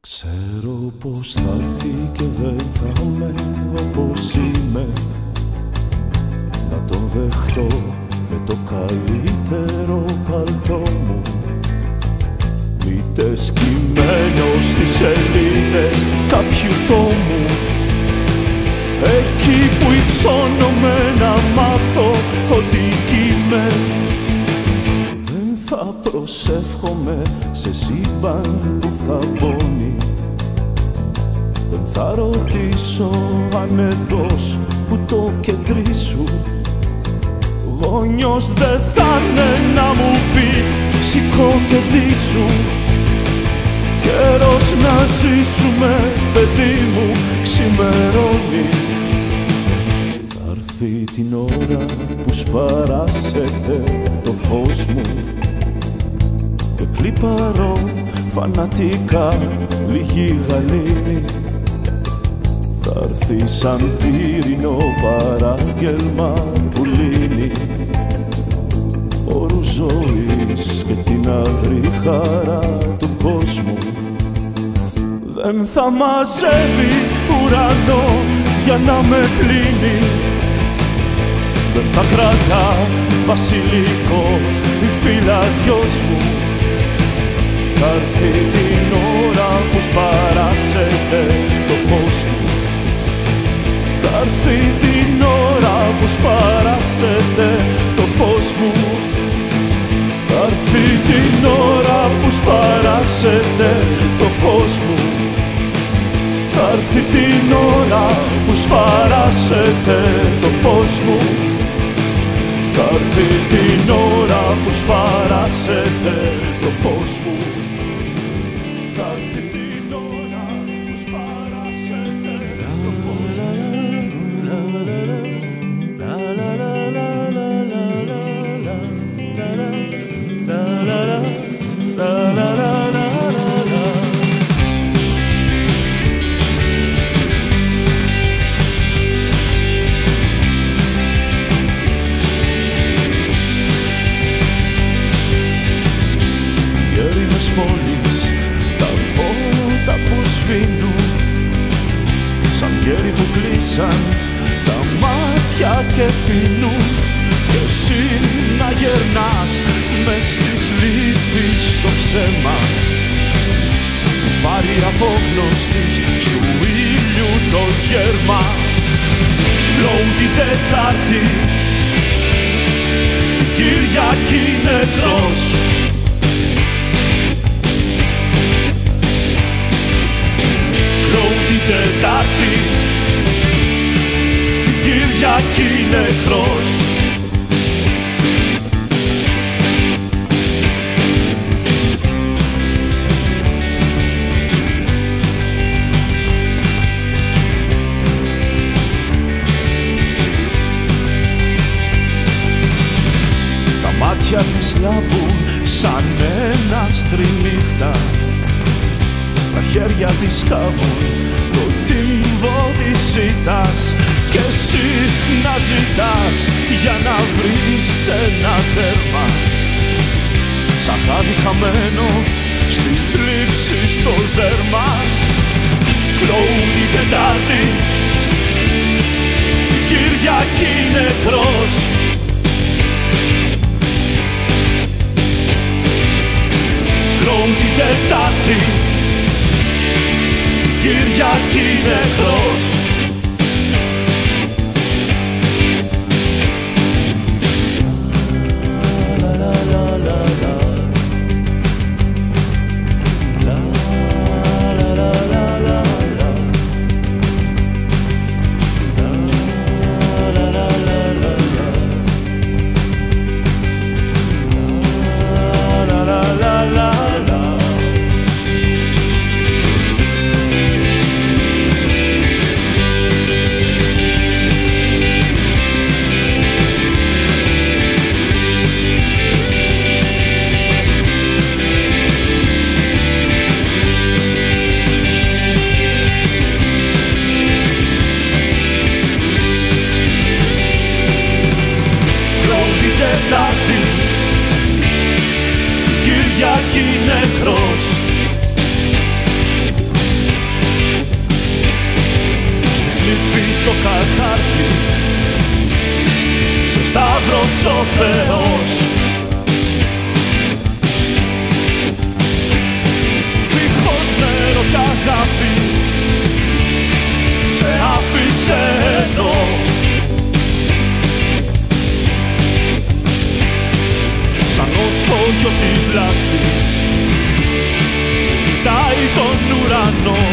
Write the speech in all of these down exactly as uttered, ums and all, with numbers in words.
Ξέρω πως θα έρθει και δεν θα είμαι όπως είμαι. Να τον δεχτώ με το καλύτερο παλτό μου. Μήτε σκυμμένο στις σελίδες κάποιου τόμου, εκεί που υψώνομαι να μάθω ότι κι είμαι. Δεν θα προσεύχομαι σε σύμπαν που θα πόνει. Δεν θα ρωτήσω αν εδώς που το κεντρί σου γόνιος δεν θα είναι να μου πει σηκώ και ντύσου. Καιρός να ζήσουμε παιδί μου ξημερώνει. Θα έρθει την ώρα που σπαράσετε το φως μου και κλιπαρώ φανατικά λίγη γαλήνη. Θα έρθει σαν πύρινο παράγγελμα που λύνει όρους ζωής και την αδρή χαρά του κόσμου. Δεν θα μαζεύει ουρανό για να με πλύνει. Δεν θα κρατά βασιλικό η φυλαδιός μου. Θα έρθει την ώρα που σπαράσετε το φως μου. Θα έρθει την ώρα που σπαράσετε το φως μου. Θα έρθει την ώρα που σπαράσετε το φως μου. Θα έρθει την ώρα που σπαράσετε το φως μου. Θα έρθει την ώρα που σπαράσετε το φως μου. Θα έρθει την ώρα που σπαράσετε το φως μου. Πόλεις, τα φώτα που σβήνουν σαν γέροι που κλείσαν τα μάτια και πίνουν. Κι εσύ να γερνάς μες στις λύθεις το ψέμα που βάρει απόγνωσης στου ήλιου το γέρμα. Πλέον την Τετάρτη, την Κυριακή νεκρός. Την Τετάρτη, την Κυριακή νεκρός. Τα μάτια της λάμπουν σαν ένα στριμίχτα. Τα χέρια της σκάβουν το τύμβο της ήττας. Κι εσύ να ζητάς για να βρεις ένα τέρμα σαν χάδι χαμένο στις θλίψεις στο δέρμα. Κλώουν την Τετάρτη, την Κυριακή νεκρός. Κλώουν την Τετάρτη, Κυριακή νεκρός. Κυριακή νεκρός. στο κατάρτι, σε σταύρος ο Θεός. Δίχως νερό κι αγάπη σε άφησε εδώ. Σαν ορθόγιο της λάσπης κοιτάει τον ουρανό.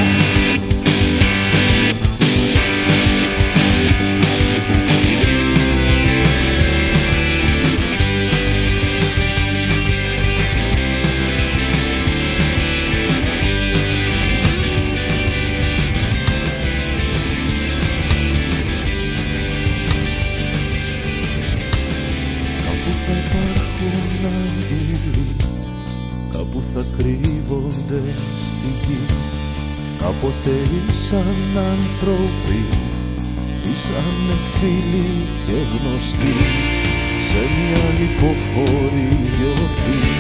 Κάπου θα κρύβονται στη γη. Κάποτε ήσαν άνθρωποι, ήσαν φίλοι και γνωστοί, σε μια λιποφόρη γιορτή.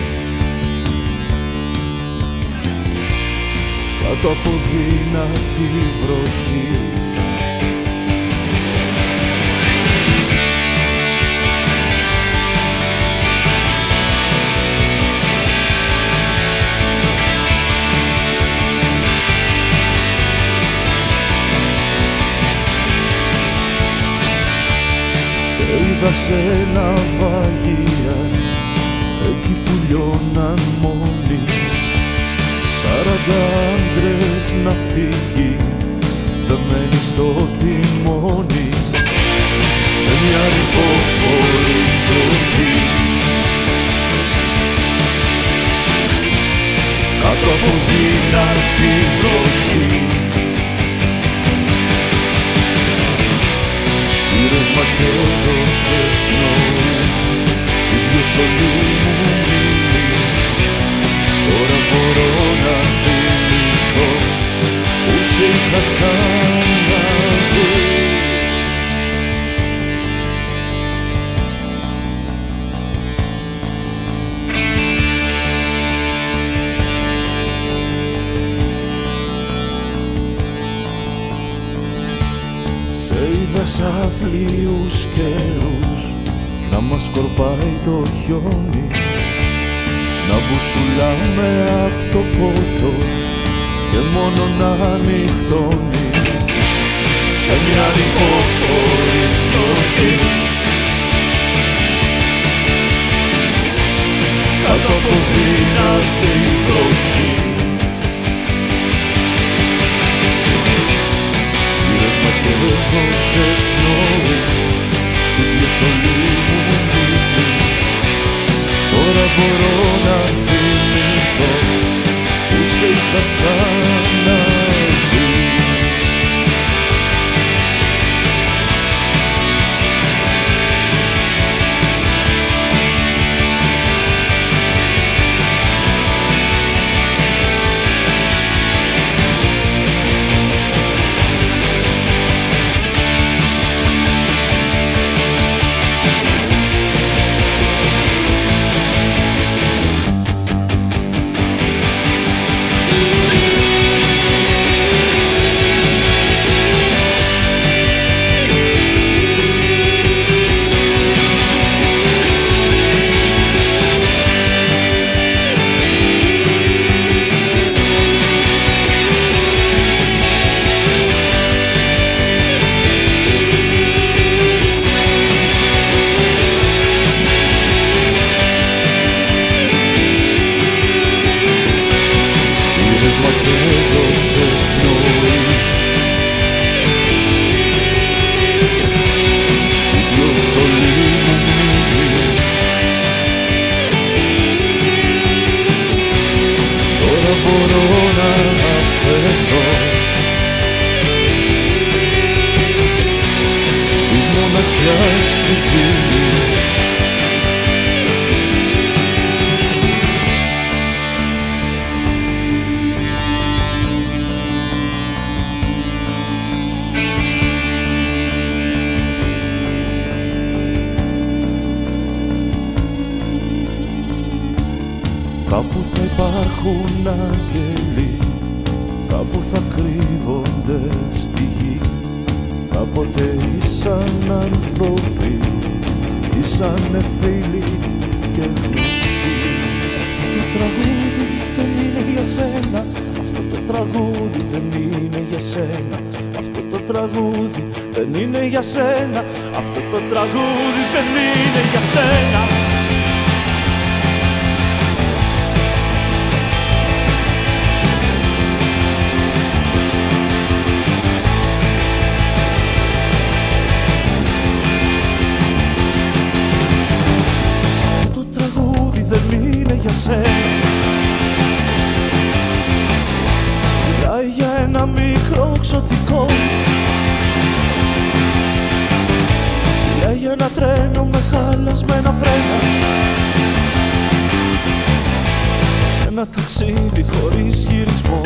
Κάτω από δυνατή βροχή, είδα σε ναυαγία, εκεί που λιώναν μόνοι, σαράντα άντρες ναυτικοί, δεμένοι στο τιμόνι, σε μια λιποφόρη γιορτή. Κάτω από δυνατή βροχή, πήρες μα και έδωσες πνοή στην πιο θολή μου μνήμη. Τώρα μπορώ να θυμηθώ που σε είχα ξαναδεί. Είδα σ' αθλίους καιρούς να μας σκορπάει το χιόνι, να μπουσουλάμε απ' το πότο και μόνο να ανοιχτώνει, σε μια λιποφόρη γιορτή. Κάτω από δυνατή βροχή, και έδωσες πνοή στην πιο θολή μου μνήμη. Τώρα μπορώ να θυμηθώ που σε είχα ξαναδεί. Μα και έδωσες πνοή στην πιο θολή μου μνήμη. Τώρα μπορώ να αφαιθώ στις μοναξιάς στη φύλη. Κάπου θα υπάρχουν άγγελοι, κάπου θα κρύβονται στη γη. κάποτε ήσαν άνθρωποι, ήσανε φίλοι και γνωστοί. Αυτό το τραγούδι δεν είναι για σένα, αυτό το τραγούδι δεν είναι για σένα, αυτό το τραγούδι δεν είναι για σένα, αυτό το τραγούδι δεν είναι για σένα. Μιλάει για ένα μικρό ξωτικό, μιλάει για ένα τρένο με χαλασμένα φρένα, σε ένα ταξίδι χωρίς γυρισμό.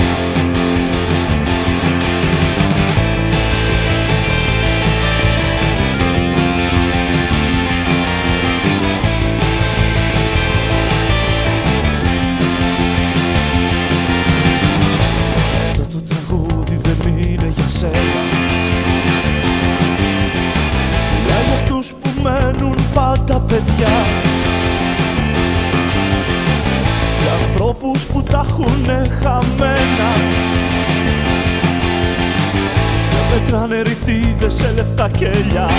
Μιλάει για αυτούς που μένουν πάντα παιδιά, για ανθρώπους που τα έχουνε χαμένα και μετράνε ρητίδες σε λεφτά κελιά.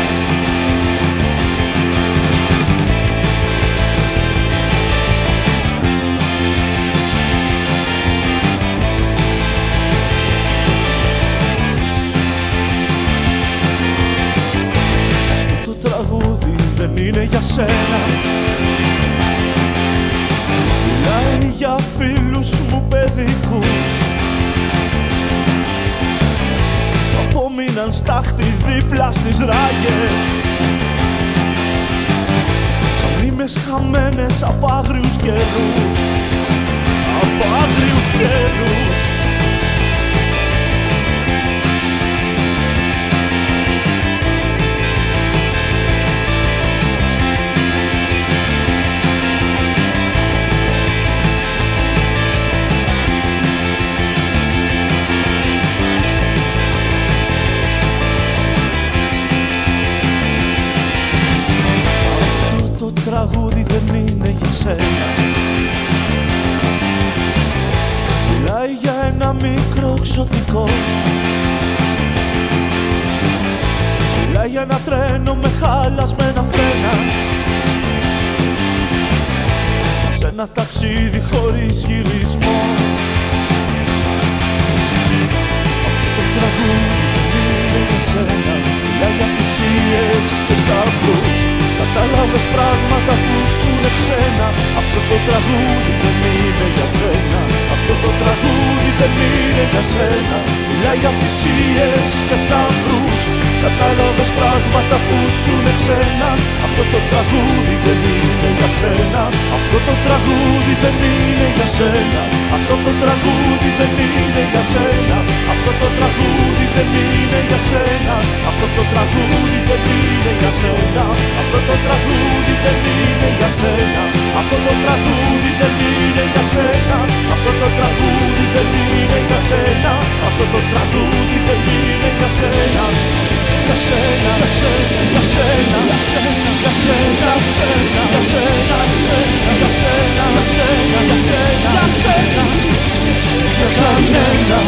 Δεν είναι για σένα. Μιλάει για φίλους μου παιδικούς που απόμειναν στάχτη δίπλα στις ράγες, σαν μνήμες χαμένες από άγριους καιρούς, από άγριους καιρούς. Το τραγούδι δεν είναι για σένα. Μιλάει για ένα μικρό ξωτικό, μιλάει για ένα τρένο με χαλασμένα φρένα, σε ένα ταξίδι χωρίς γυρισμό. Αυτό το τραγούδι δεν είναι για σένα. Μιλάει για θυσίες και σταυρούς, κατάλαβες πράγματα που σουνε ξένα. Αυτό το τραγούδι δεν είναι για σένα, αυτό το τραγούδι δεν είναι για σένα. Μιλάει για θυσίες και σταυρούς, κατάλαβες πράγματα που σουνε ξένα. Αυτό το τραγούδι δεν είναι για σένα, αυτό το τραγούδι δεν είναι για σένα, αυτό το τραγούδι δεν είναι για σένα, αυτό το τραγούδι δεν είναι για σένα, αυτό το τραγούδι δεν είναι για σένα, αυτό το τραγούδι δεν είναι για σένα, αυτό το τραγούδι δεν είναι για σένα, αυτό το τραγούδι δεν είναι για σένα, αυτό το τραγούδι δεν είναι για σένα, για σένα, για σένα, για σένα, για σένα, για σένα, για σένα, για σένα, για σένα, για σένα, για σένα, για κανένα.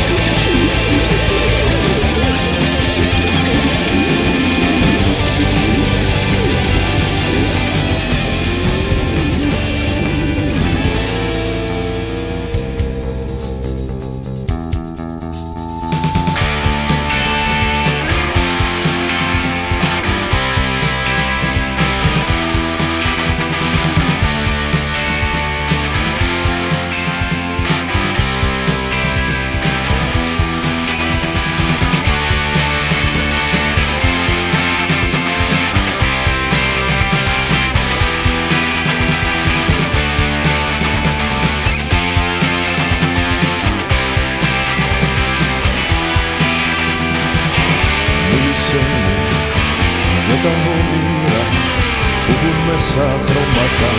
Για τα όνειρα που έχουν μέσα χρώματα,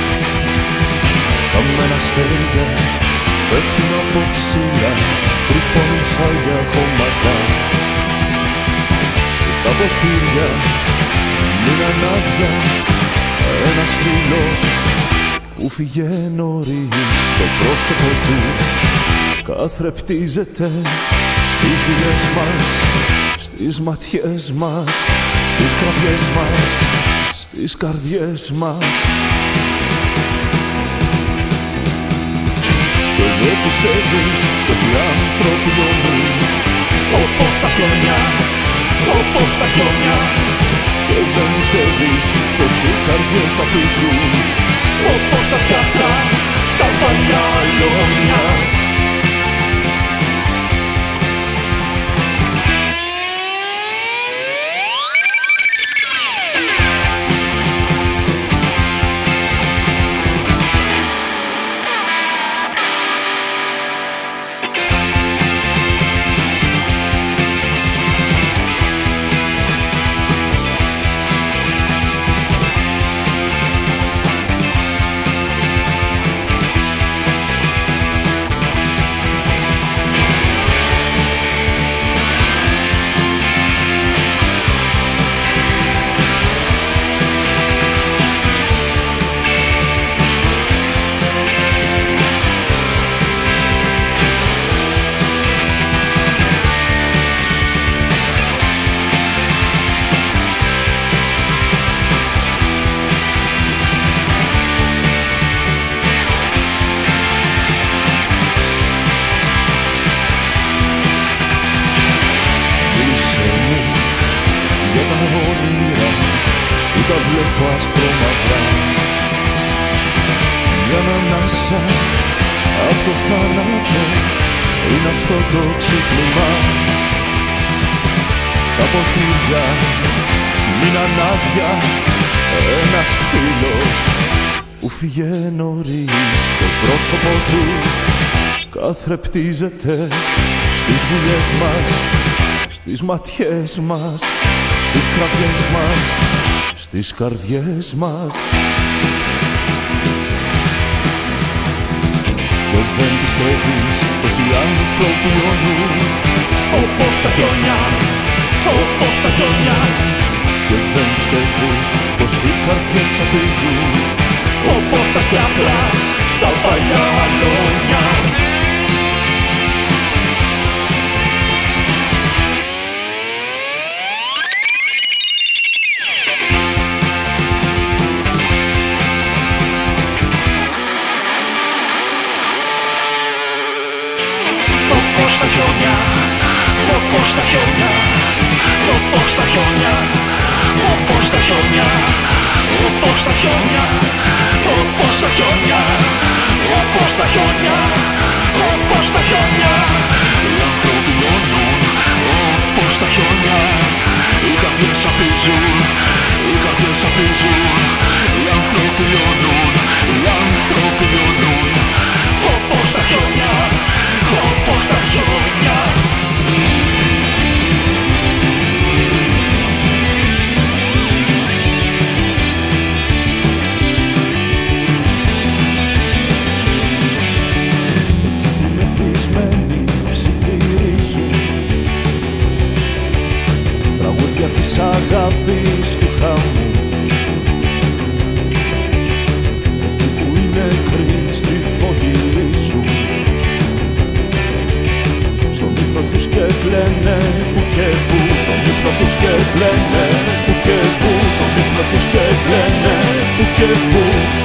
καμένα αστέρια πέφτουν από ψηλά, τρυπώνουν σαν για χώματα. τα ποτήρια μείναν άδεια. Ένας φίλος που φύγε νωρίς, το πρόσωπο του καθρεπτίζεται στις δουλειές μας, στις ματιές μας, στις κραυγές μας, στις καρδιές μας. Και δεν πιστεύεις πως οι άνθρωποι λιώνουν όπως τα χιόνια, όπως τα χιόνια. Και δεν πιστεύεις πως οι καρδιές απίζουν όπως τα σκάφια στα παλιά αλόνια. Τα βλέπω ασπρόμαυρα, μια ανάσα απ' το θάνατο είναι αυτό το ξύπνημα. Τα ποτήρια μείναν άδεια. Ένας φίλος που φύγε νωρίς, το πρόσωπο του καθρεπτίζεται στις δουλειές μας, στις ματιές μας, στις κραυγές μας, στις καρδιές μας. Και δεν πιστεύεις πως οι άνθρωποι λιώνουν όπως τα χιόνια, όπως τα χιόνια. Και δεν πιστεύεις πως οι καρδιές απίζουν όπως τα σκάφια στα παλιά αλόνια. Όπως τα χιόνια, όπως τα χιόνια, όπως τα χιόνια, όπως τα χιόνια, όπως τα χιόνια, όπως τα χιόνια, όπως τα χιόνια, όπως τα χιόνια. Οι άνθρωποι λιώνουν όπως τα χιόνια. Οι καρδιές απίζουν, οι καρδιές απίζουν. Οι άνθρωποι λιώνουν, οι άνθρωποι λιώνουν όπως τα χιόνια, όπως τα χιόνια. Εκεί που μεθυσμένοι ψιθυρίζουν τραγούδια της αγάπης του χαμού. Εκεί που οι νεκροί στη φωγή ρίζουν, στον ύπνο τους και κλαίνε που και που, στον ύπνο τους και κλαίνε που και που, στον ύπνο τους και κλαίνε που και που.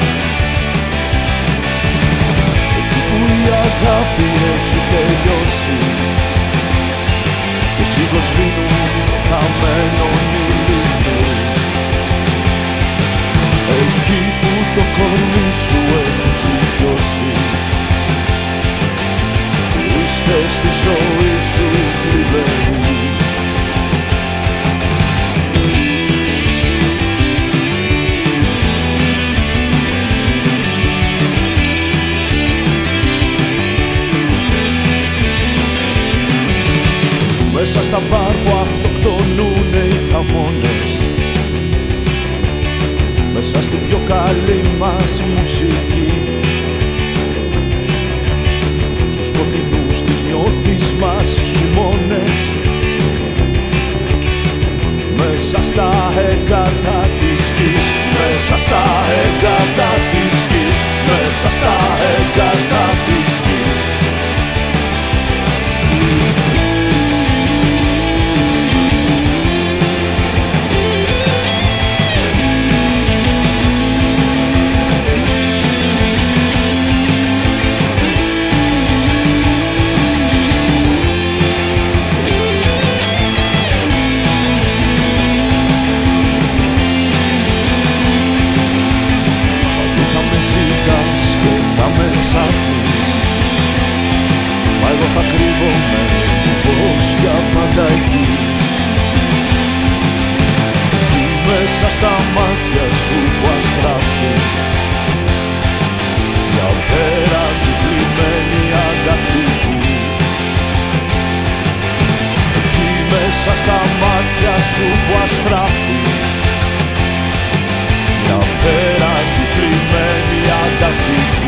Εκεί που η αγάπη έχει τελειώσει και σύγχρος μείνουν χαμένων ήλιου. Εκεί που το κορμί σου έχουν στοιχειώσει, είστε στη ζωή σου θλιβεροί. Μέσα στα μπαρ που αυτοκτονούνε οι θαμώνες, μέσα στην πιο καλή μας μουσική, στους σκοτεινούς της νιώτης μας χειμώνες, στα έγκατα της γης, μέσα στα έγκατα της γης, μέσα στα έγκατα της γης. Μα εγώ θα κρύβομαι πως για πάντα εκεί. Εκεί μέσα στα μάτια σου που αστράφτει μια απέραντη θλιμμένη αντακτική. Εκεί μέσα στα μάτια σου που αστράφτει μια απέραντη θλιμμένη αντακτική.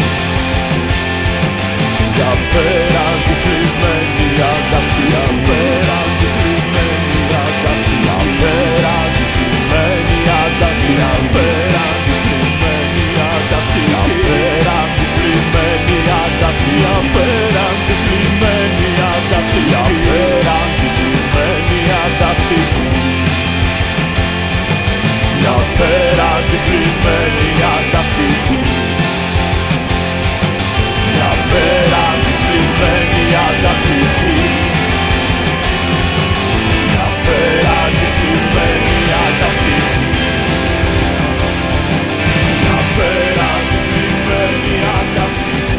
Για πέραν τη θλιμμένη αγάπη, για πέραν τη θλιμμένη αγάπη, για πέραν τη θλιμμένη αγάπη, για πέραν τη θλιμμένη αγάπη, για πέραν τη θλιμμένη αγάπη, για πέραν τη θλιμμένη αγάπη, για πέραν τη θλιμμένη αγάπη, για πέραν τη θλιμμένη αγάπη. Πέρα τη θλιμμένη αγάπη, μια πέρα τη θλιμμένη αγάπη, μια πέρα τη θλιμμένη αγάπη.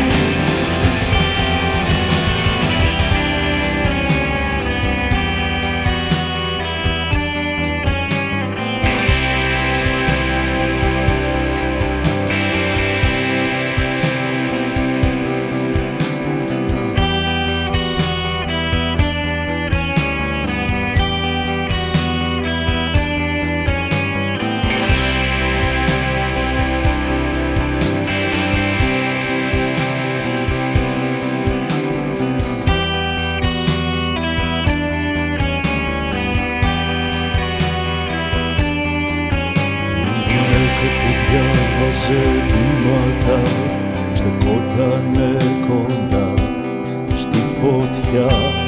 Διάβαζε ποίηματα, στεκότανε κοντά στη φωτιά.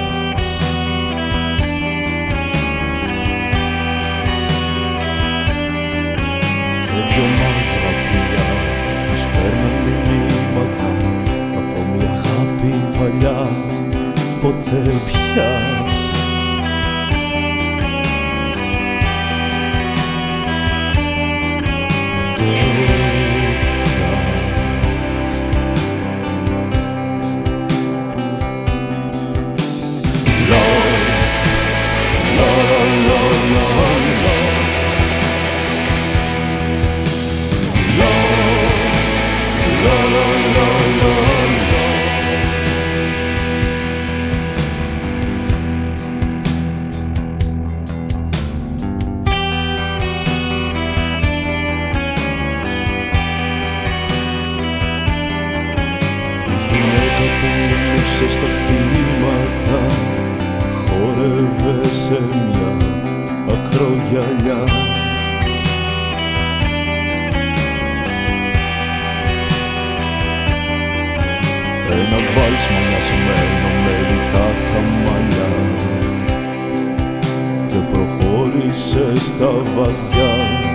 Και δυο μαύρα πουλιά τους φέρναν μηνύματα από μια αγάπη παλιά, ποτέ πια. Πουλούσε στα κύματα, χόρευε σε μια ακρογιαλιά. Ένα βάλς μανιασμένο με λιτά τα μαλλιά και προχώρησε στα βαθιά.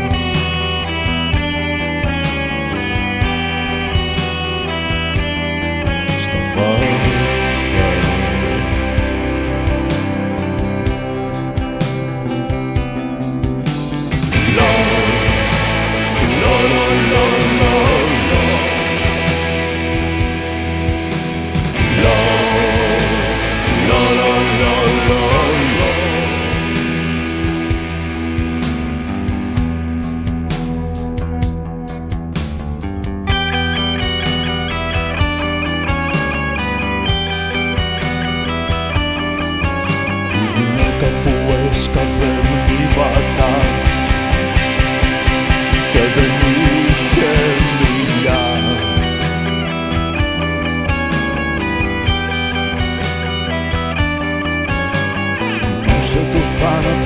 Που έσκαβε μνήματα και δεν είχε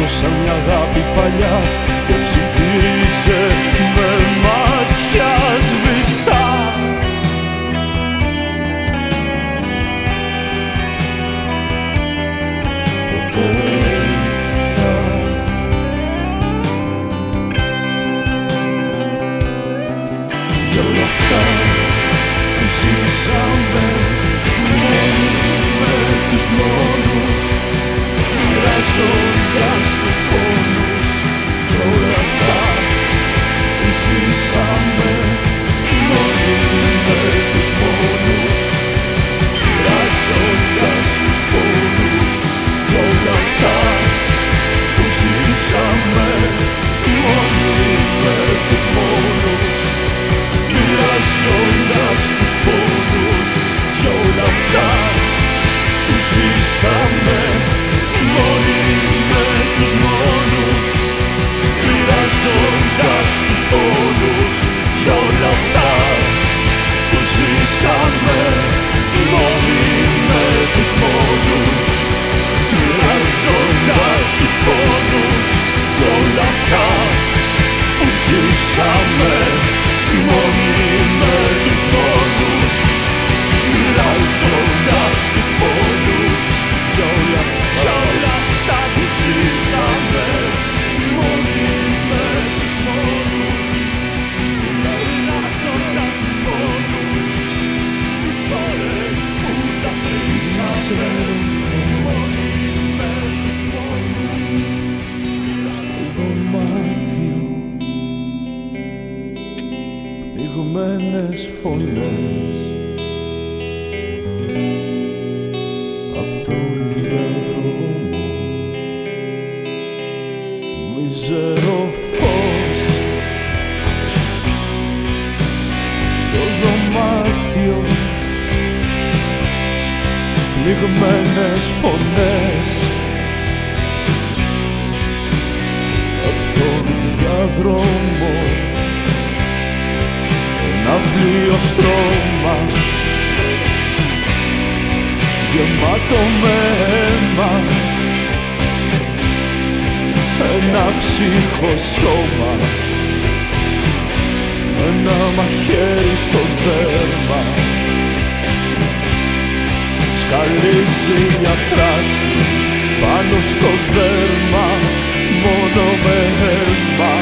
σαν μια αγάπη παλιά και ψιθύριζε με μάτια σβηστά. Ποτέ θα για όλα αυτά που ζήσαμε μόνοι με τους μόνους, μοιράζοντας τους πόνους. Κι όλα αυτά που ζήσαμε μόνοι με τους μόνους, μοιράζοντας τους πόνους. Κι όλα αυτά που ζήσαμε μόνοι με τους μόνους, μοιράζοντας τους πόνους. Κι όλα αυτά που ζήσαμε μόνοι με τους μόνους, μοιράζοντας τους πόνους. Κι όλα αυτά που ζήσαμε μόνοι με τους μόνους, μοιράζοντας τους πόνους. Κι όλα αυτά που ζήσαμε μόνοι με τους μόνους, μοιράζοντας τους πόνους. Κι όλα αυτά που ζήσαμε μόνοι με τους μόνους, μοιράζοντας τους πόνους. Τις ώρες που δακρύσαμε μόνοι με τους μόνους. Στο δωμάτιο πνιγμένες φωνές απ' τον διάδρομο, μιζερό φως. Στο δωμάτιο πνιγμένες φωνές απ' τον διάδρομο, ένα πλοίο στρώμα γεμάτο με αίμα, ένα ψυχοσώμα, ένα μαχαίρι στο δέρμα. Σκαλίζει μια φράση πάνω στο δέρμα, μόνο με αίμα.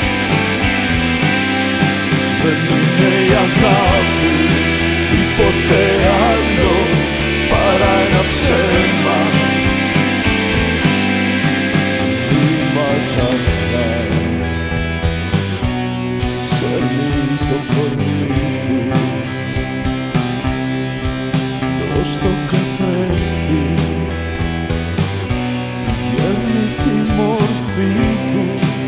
Δεν είναι η αγάπη τίποτε άλλο παρά ένα ψέμα. Βήματα χάρη σέρνει το κορμί του μπρος στο καθρέφτη, γέρνει τη μορφή του.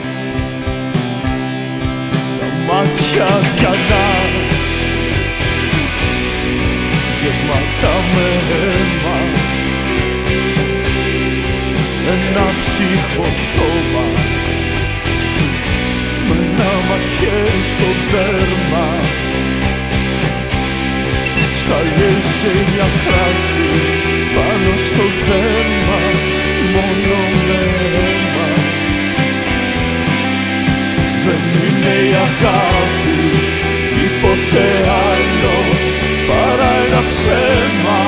Τα μάτια διανά γεμάτα με αίμα, ένα ψυχοσώμα με ένα μαχαίρι στο δέρμα. Σκαλίζει μια φράση πάνω στο δέρμα, μόνο με αίμα. Δεν είναι η αγάπη τίποτε άλλο παρά ένα ψέμα.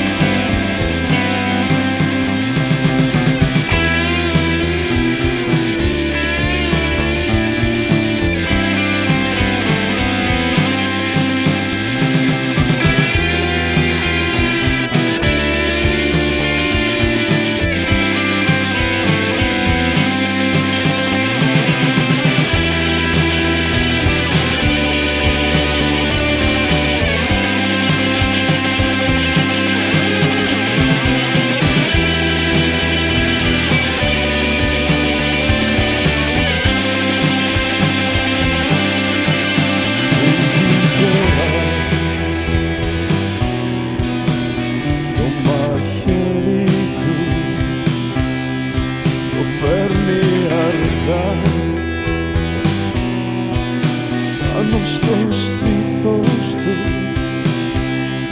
πάνω στο στήθος του,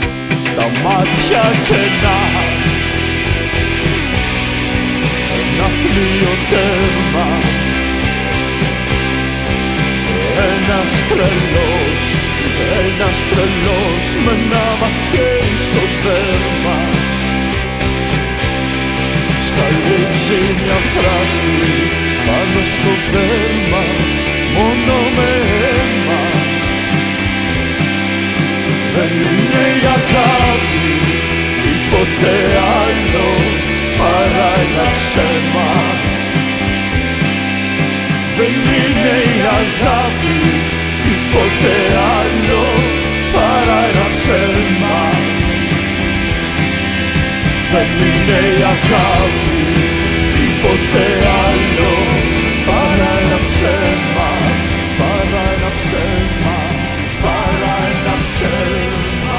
τα μάτια κενά, ένα ολέθριο τέρμα. Ένας τρελός, ένας τρελός με ένα μαχαίρι στο δέρμα σκαλίζει μια φράση πάνω στο δέρμα, μόνο με αίμα. Δεν είναι η αγάπη τίποτε άλλο παρά ένα ψέμα. Δεν είναι η αγάπη τίποτε άλλο παρά ένα ψέμα. Δεν είναι η αγάπη τίποτε άλλο παρά ένα ψέμα, παρά ένα ψέμα, παρά ένα ψέμα.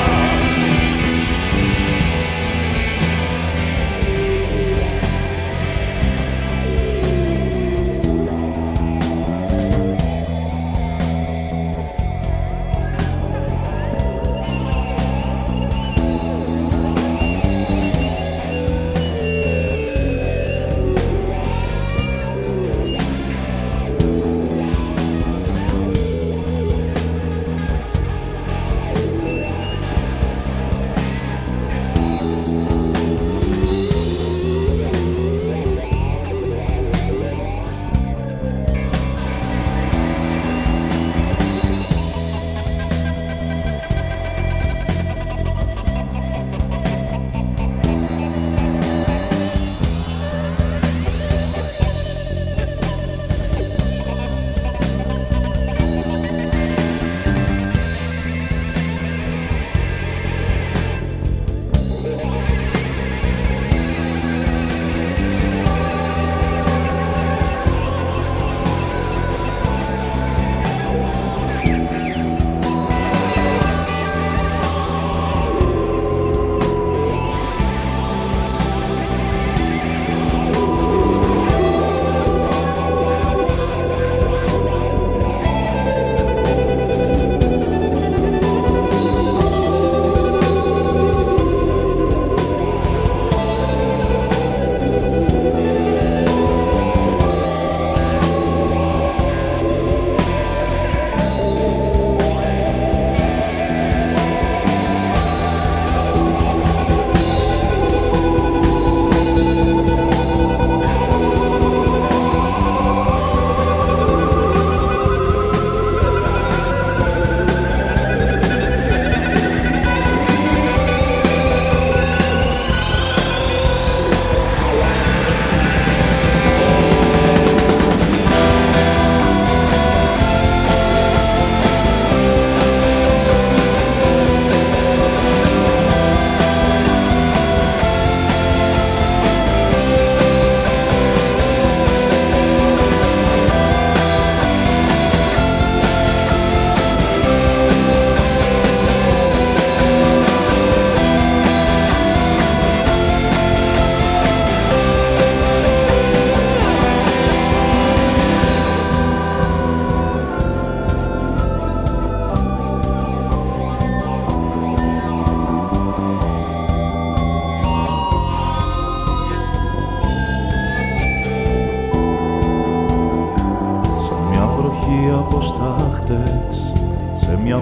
Από στάχτες σε μια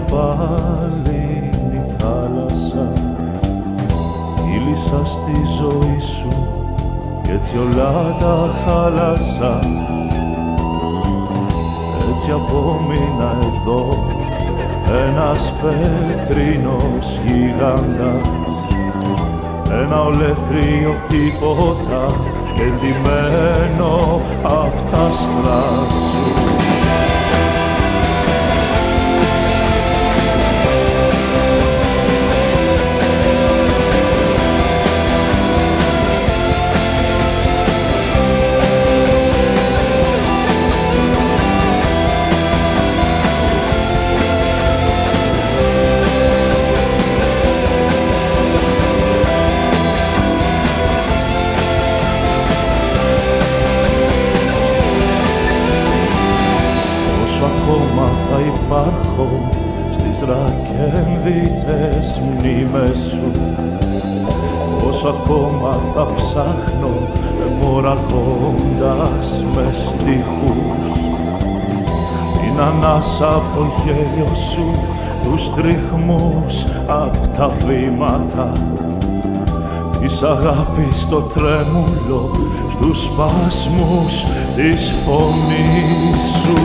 πάλινη θάλασσα μίλησα στη ζωή σου κι έτσι όλα τα χάλασα. Έτσι απόμεινα εδώ ένας πέτρινος γιγάντας, ένα ολέθριο τίποτα εντυμένο απ' τα άστρα σου. Ακόμα θα υπάρχω στις ρακένδυτες μνήμες σου, όσο ακόμα θα ψάχνω αιμορραγώντας με στίχους την ανάσα απ' το γέλιο σου, τους τρίχμους απ' τα βήματα της αγάπης το τρέμουλο, στους σπάσμους της φωνής σου.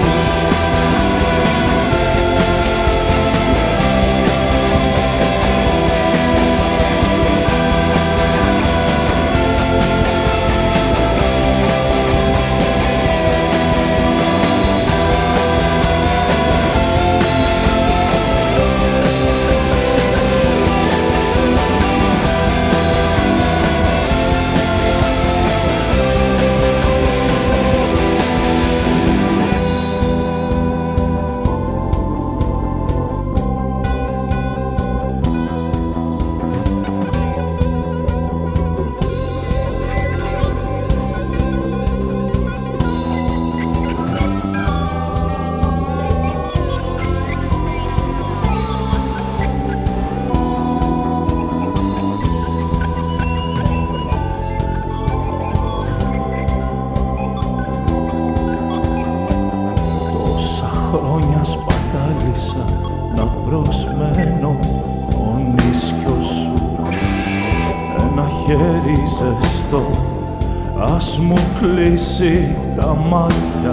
Χρόνια σπατάλησα να προσμένω τον ίσιο σου. Ένα χέρι ζεστό ας μου κλείσει τα μάτια.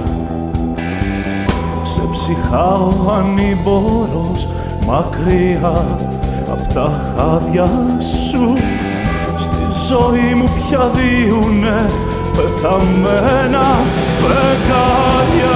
Σε ψυχάω ανήμπορος μακριά απ' τα χάδια σου. Στη ζωή μου πια διουνε πεθαμένα φεγγάρια.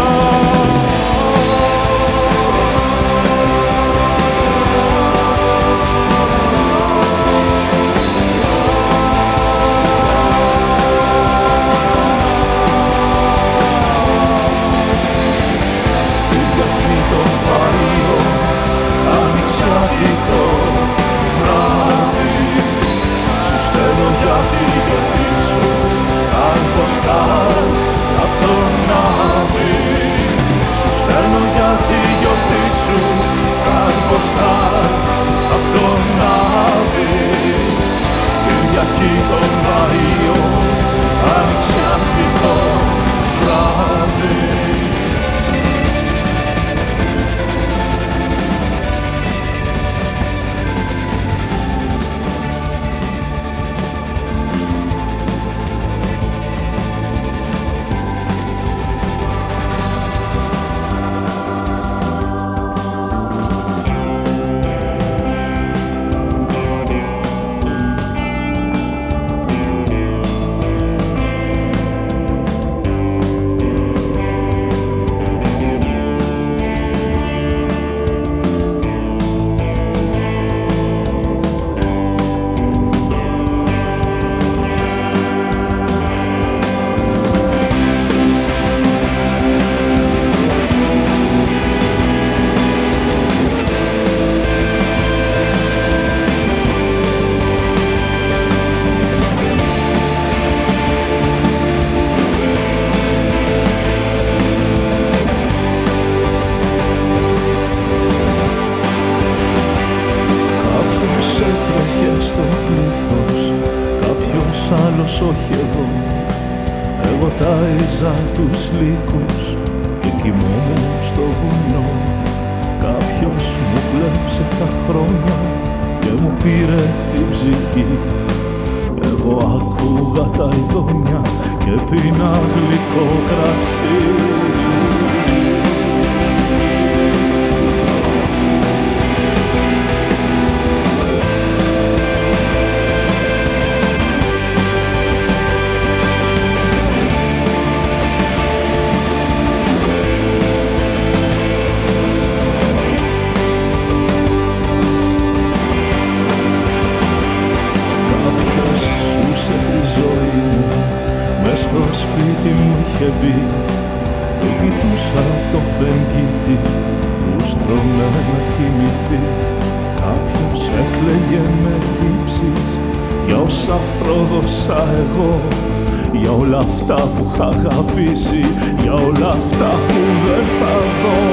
Άλλος όχι εγώ, εγώ τάιζα τους λύκους και κοιμόμουν στο βουνό. Κάποιος μου κλέψε τα χρόνια και μου πήρε την ψυχή. Εγώ ακούγα τα ειδόνια και πίνα γλυκό κρασί. Στο σπίτι μου είχε μπει, τον κοιτούσα απ' το φεγγίτι που στρώμε να κοιμηθεί. Κάποιος έκλαιγε με τύψεις για όσα πρόδωσα εγώ, για όλα αυτά που είχα αγαπήσει, για όλα αυτά που δεν θα δω.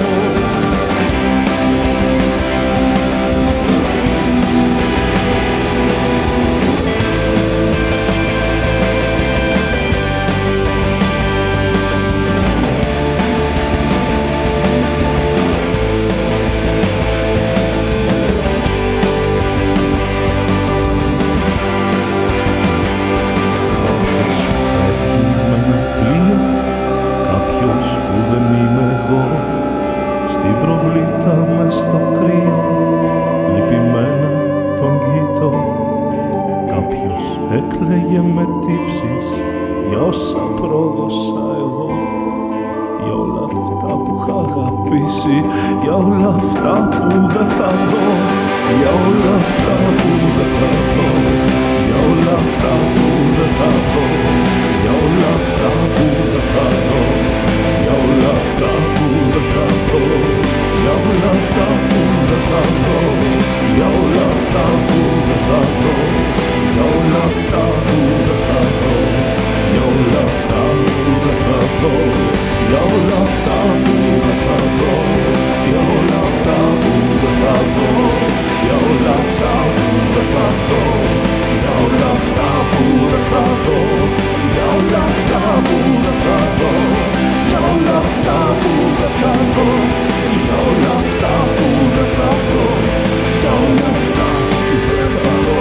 πείσει για όλα αυτά που δεν θα δω, για όλα αυτά που δεν θα δω, για όλα αυτά που δεν θα δω, για όλα αυτά που δεν θα δω, για όλα αυτά που δεν θα δω, για όλα αυτά που δεν θα δω, για όλα αυτά που δεν θα δω, για όλα αυτά που δεν θα δω, για όλα αυτά που δεν θα δω, για όλα αυτά που δεν θα δω, για όλα αυτά που δεν θα δω, για όλα αυτά που δεν θα δω, για όλα αυτά που δεν θα δω, για όλα αυτά που δεν θα δω, για όλα αυτά που δεν θα δω, για όλα αυτά που δεν θα δω, για όλα αυτά που δεν θα δω.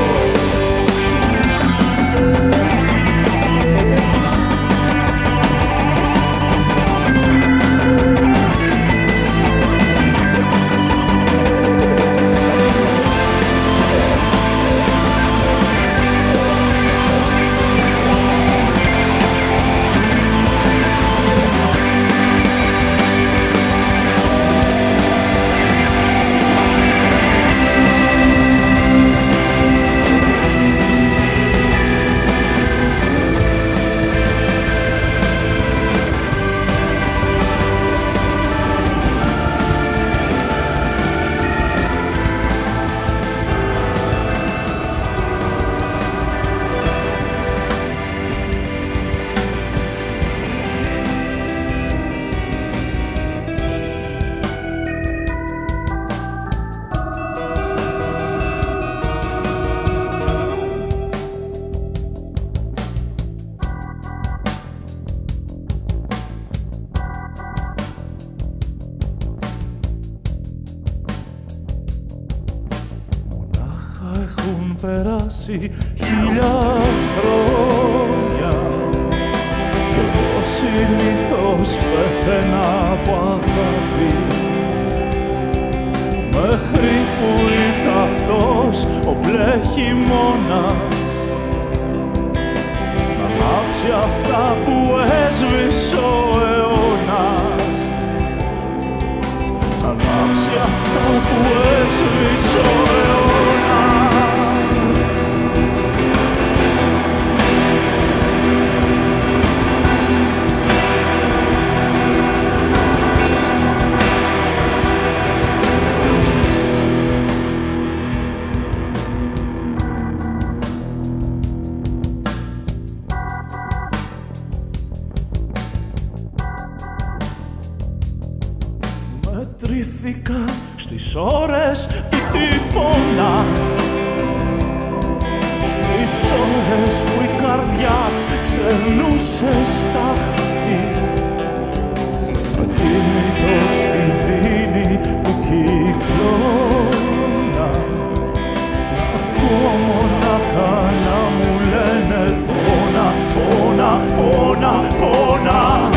Χίλια χρόνια κι εγώ συνήθως πέθαινα από αγάπη, μέχρι που ήρθε αυτός ο μπλε χειμώνας να ανάψει αυτά που έσβησε ο αιώνας, να ανάψει αυτά που έσβησε ο αιώνας. Μετρήθηκα στις ώρες του τυφώνα, στις ώρες που η καρδιά ξερνούσε στάχτη, ακίνητο στη δίνη του κυκλώνα, να ακούω μονάχα να μου λένε πόνα, πόνα, πόνα, πόνα.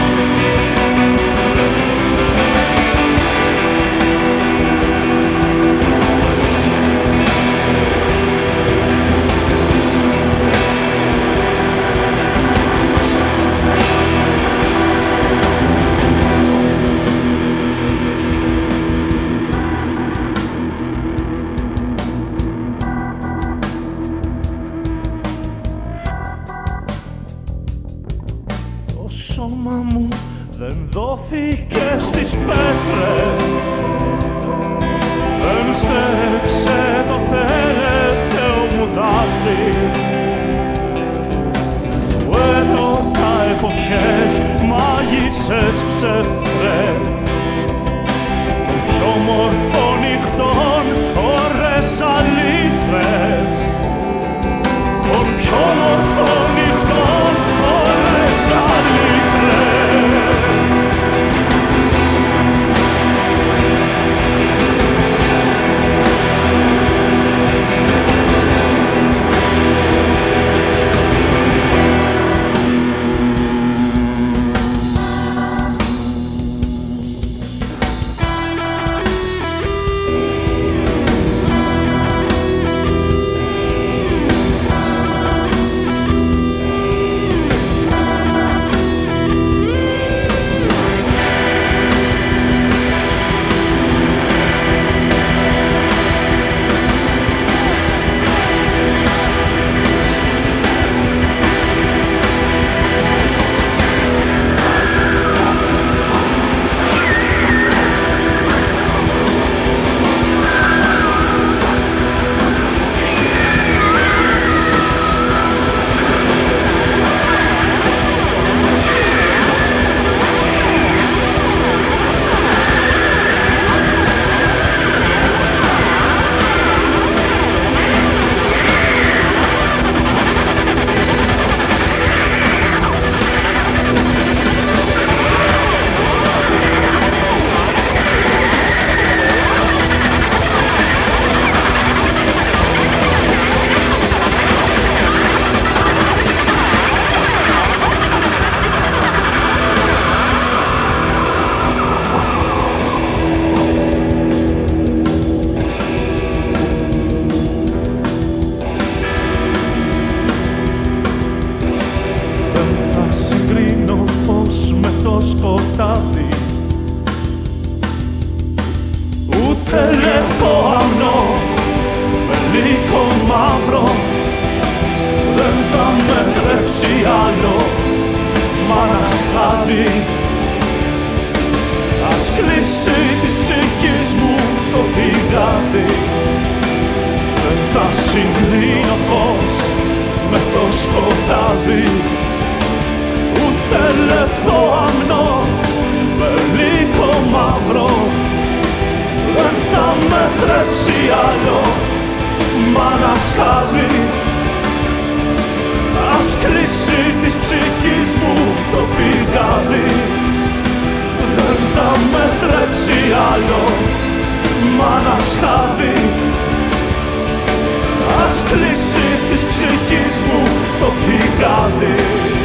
Δεν δόθηκε στις πέτρες, δεν στέψε το τελευταίο μου δάκρυ, που έρωτα εποχές μάγισσες ψεύτρες των πιο μορφών νυχτών ώρες αλήτρες, των πιο μορφών νυχτών ώρες αλήτρες. θρέψει άλλο μ' ανασχάδι. Ας κλείσει της ψυχής μου το πηγάδι. Δεν θα συγκρίνω φως με το σκοτάδι, ούτε λευκό αμνό με λύκο μαύρο. Δεν θα με θρέψει άλλο μ' ανασχάδι. Ας κλείσει της ψυχής μου το πηγάδι. Δεν θα με θρέψει άλλο μ' ανασχάδι. Ας κλείσει της ψυχής μου το πηγάδι.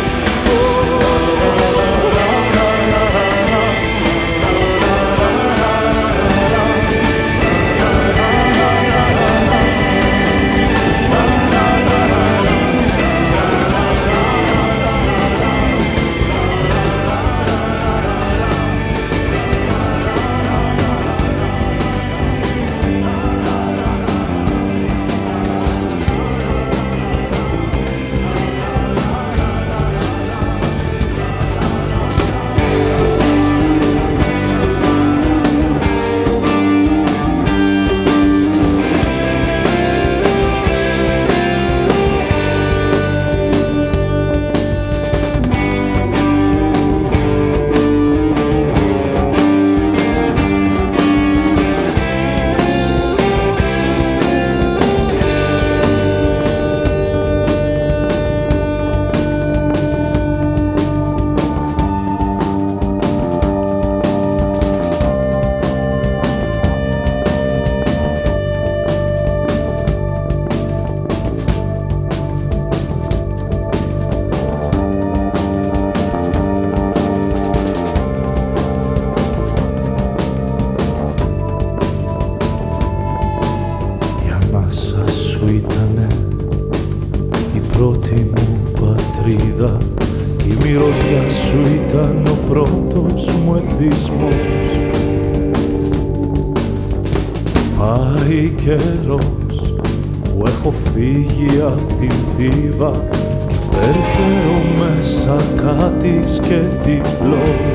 Πάει καιρός που έχω φύγει απ' την Θήβα και περιφέρω μέσα κάτι και τυφλός.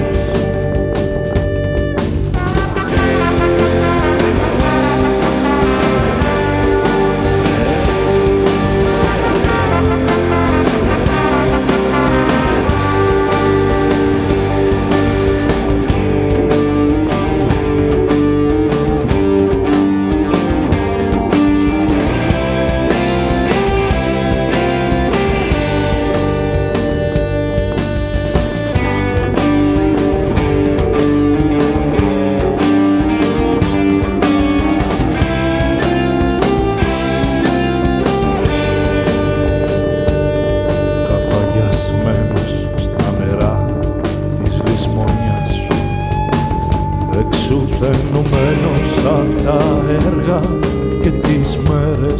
Εξουθενωμένος απ' τα έργα και τις μέρες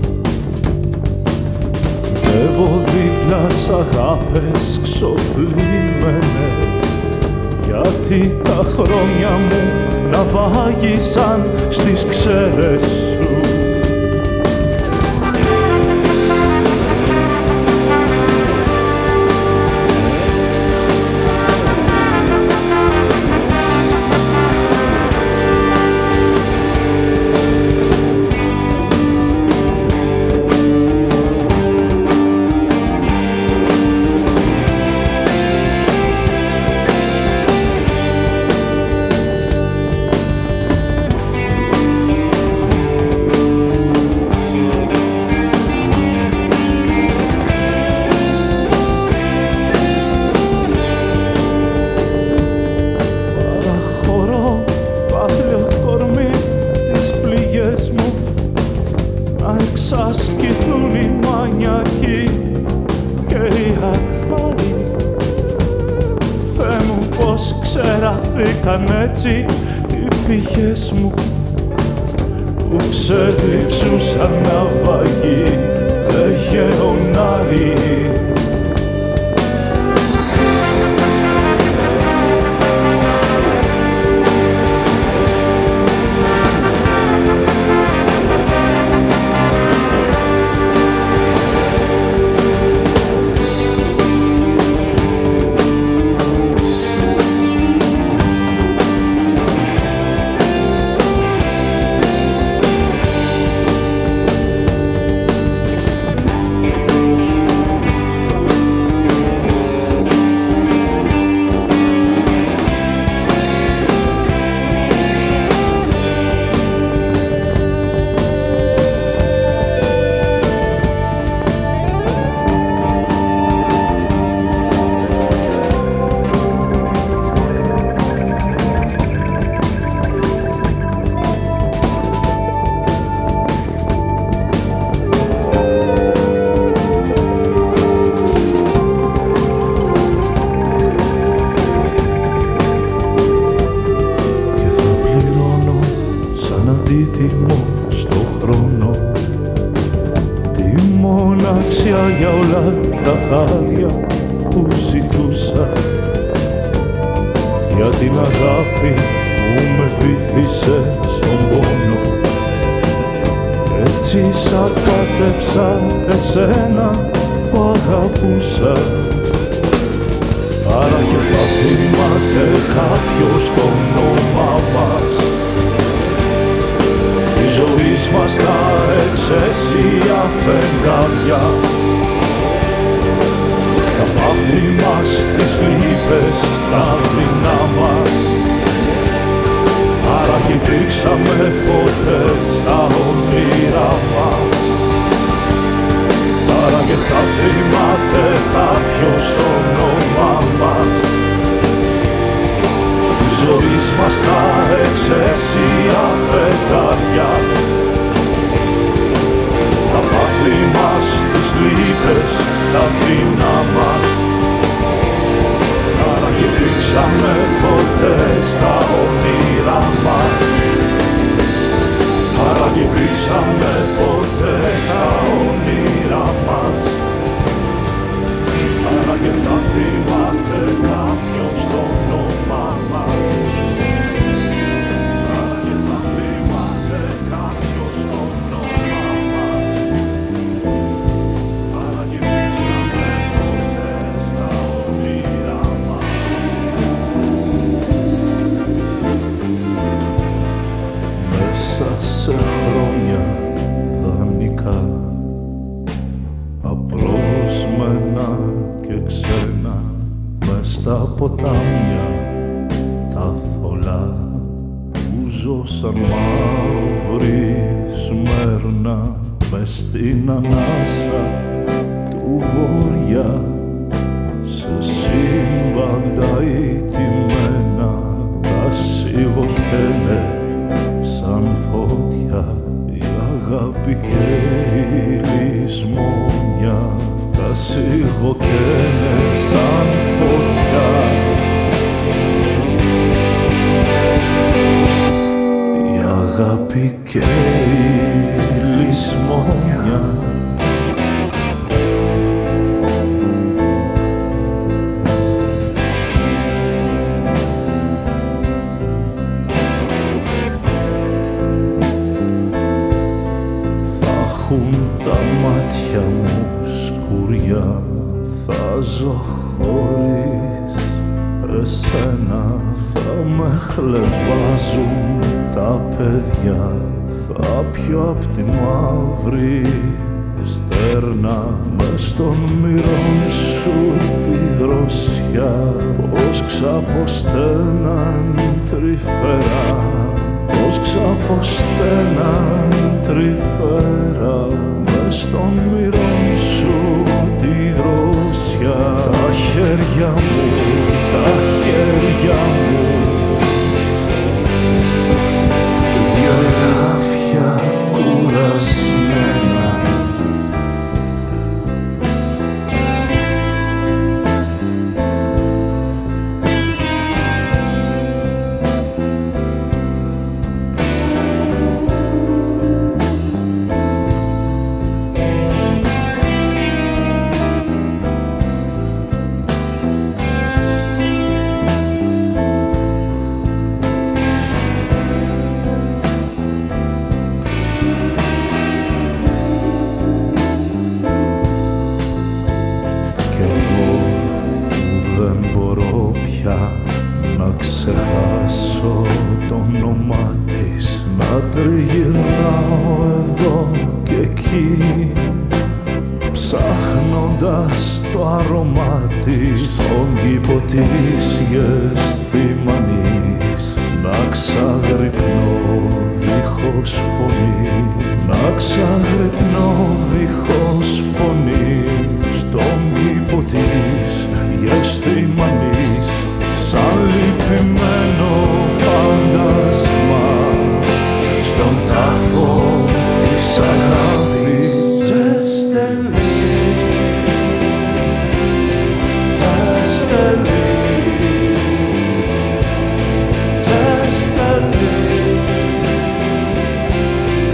σου.Εύω δίπλα σ' αγάπες ξοφλημένες, γιατί τα χρόνια μου ναυάγησαν στις ξέρες σου. Εξασκηθούν οι μανιακοί και οι αρχάροι. Θεέ μου, πως ξεραθήκαν έτσι οι πηγές μου, που ξεδίψουσαν ναυαγοί λεγεωνάριοι. κόσμο στο χρόνο, τη μοναξιά για όλα τα χάδια που ζητούσα, για την αγάπη που με βύθισε στον πόνο. Έτσι σακάτεψα εσένα που αγαπούσα. Άραγε θα θυμάται κάποιος το όνομα μας, τη ζωής μας τα εξαίσια φεγγάρια, τα πάθη μας, τις λύπες, τα δεινά μας. Άραγε υπήρξαμε ποτέ στα όνειρά μας. Άραγε θα θυμάται κάποιος το όνομα μας, τη ζωής μας τα εξαίσια φεγγάρια, τα πάθη μας, τις λύπες, τα δεινά μας. Άραγε υπήρξαμε ποτέ στα όνειρά μας. Άραγε υπήρξαμε ποτέ στα όνειρά μας. Άραγε θα θυμάται κάποιος το όνομα μας. Άραγε θα θυμάται κάποιος το όνομα μας. Άραγε υπήρξαμε ποτέ στα όνειρά μας. Μέσα σε χρόνια δανεικά, απρόσμενα και ξένα, μες στα ποτάμια τα θολά, που ζω σαν μαύρη σμέρνα, μες στην ανάσα του βοριά, σε σύμπαντα ηττημένα, τα σιγοκαίνε σαν φώτια η αγάπη και η λησμόνια. Τα σιγοκαίνε σαν φώτια η αγάπη και η λησμόνια. Τα μάτια μου σκουριά, θα ζω χωρίς εσένα. Θα με χλεβάζουν τα παιδιά, θα πιω απ' τη μαύρη στέρνα. Μες στον μυρών σου τη δροσιά, πως ξαποστέναν τρυφερά, πως ξαποστέναν τρυφερά. Μες στον μυρών σου τη δροσιά, τα χέρια μου, τα χέρια μου, δυο ελάφια κουρασμένα. Να ξεχάσω το όνομά της, να τριγυρνάω εδώ και εκεί, ψάχνοντας το άρωμά της στον κήπο της Γεσθημανής. Να ξαγρυπνώ δίχως φωνή, να ξαγρυπνώ δίχως φωνή, στον κήπο της Γεσθημανής, σαν λυπημένο φαντάσμα στον τάφο της αγάπης. Just a little, just a little, just a little,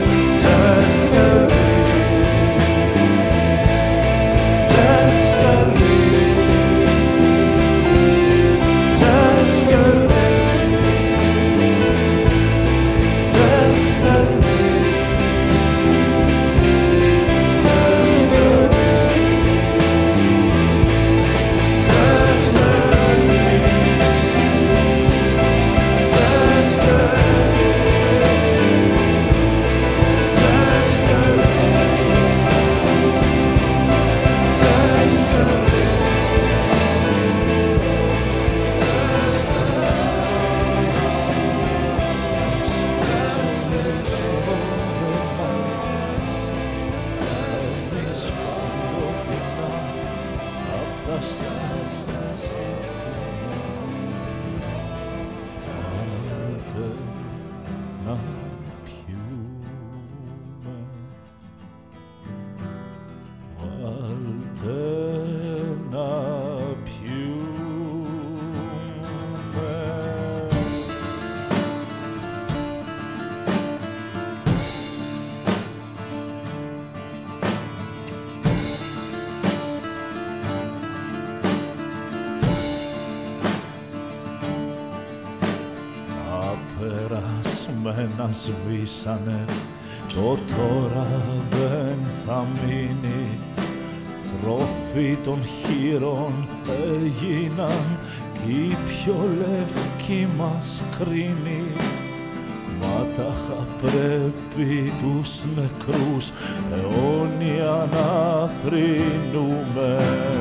να σβήσανε, το τώρα δεν θα μείνει. Τροφή των χείρων έγιναν κι οι πιο λευκοί μας κρίνοι. Μα τάχα πρέπει τους νεκρούς αιώνια να θρηνούμε.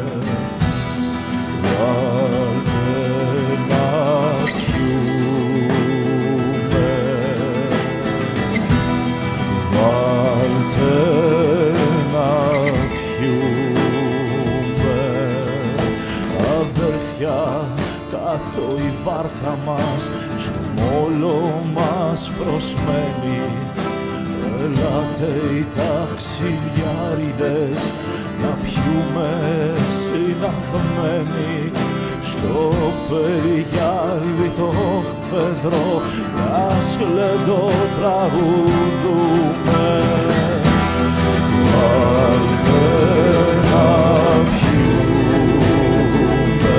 Βάλτε να πιούμε, βάλτε να πιούμε. Αδερφιά, κάτω η βάρκα μας στο μόλο μας προσμένει. Ελάτε οι ταξιδιάριδες να πιούμε συναχμένοι. Στο περιγιάλι το φεδρό μας γλεντό τραγουδούμε. Βάλτε να πιούμε,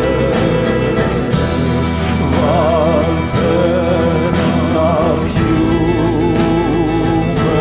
βάλτε να πιούμε.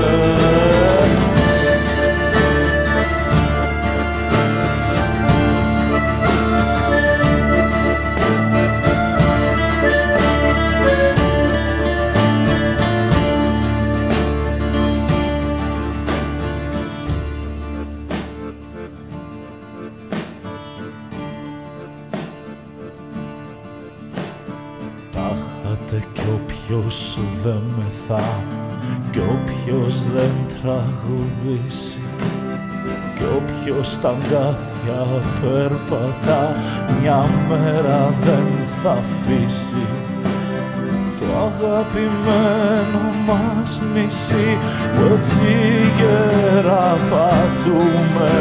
Κι όποιος δεν μεθά, κι όποιος δεν τραγουδήσει, κι όποιος τα αγκάθια περπατά, μια μέρα δεν θα αφήσει το αγαπημένο μας νησί που έτσι γερά πατούμε.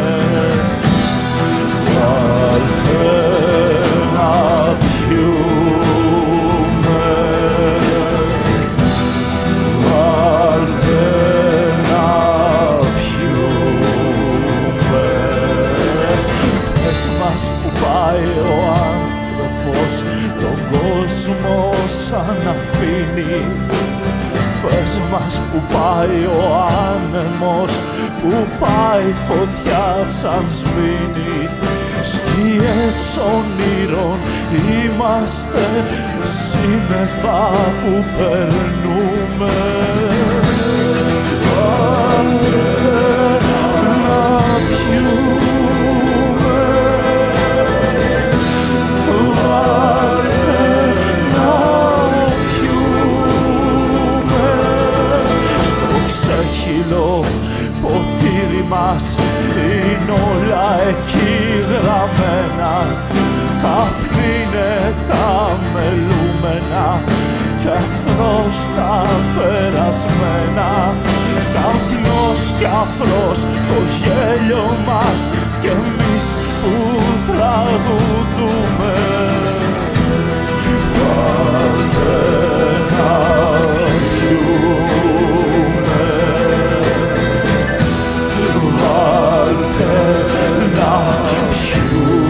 Βάλτε να πιούμε, βάλτε να πιούμε. Πες μας που πάει ο άνθρωπος τον κόσμο σαν αφήνει. Πες μας που πάει ο άνεμος, που πάει φωτιά σαν σβήνει. Σκιές ονείρων είμαστε, σύννεφα που περνούμε. Βάλτε να πιούμε, βάλτε να πιούμε. Στο ξέχυλο ποτήρι μας είναι όλα εκεί γραμμένα. Καπνίνε τα μελούμενα κι αφρός τα περασμένα. Καπνός κι αφρός το γέλιο μας κι εμείς που τραγουδούμε. Βάλτε να πιούμε, βάλτε να πιούμε.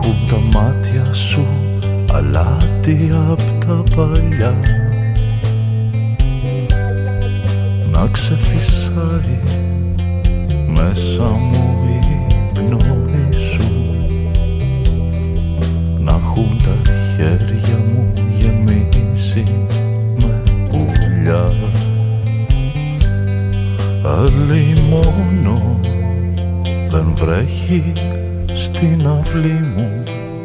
έχουν τα μάτια σου αλάτια απ' τα παλιά, να ξεφυσάει μέσα μου η πνοή σου, να έχουν τα χέρια μου γεμίσει με πουλιά. Άλλη μόνο δεν βρέχει στην αυλή μου,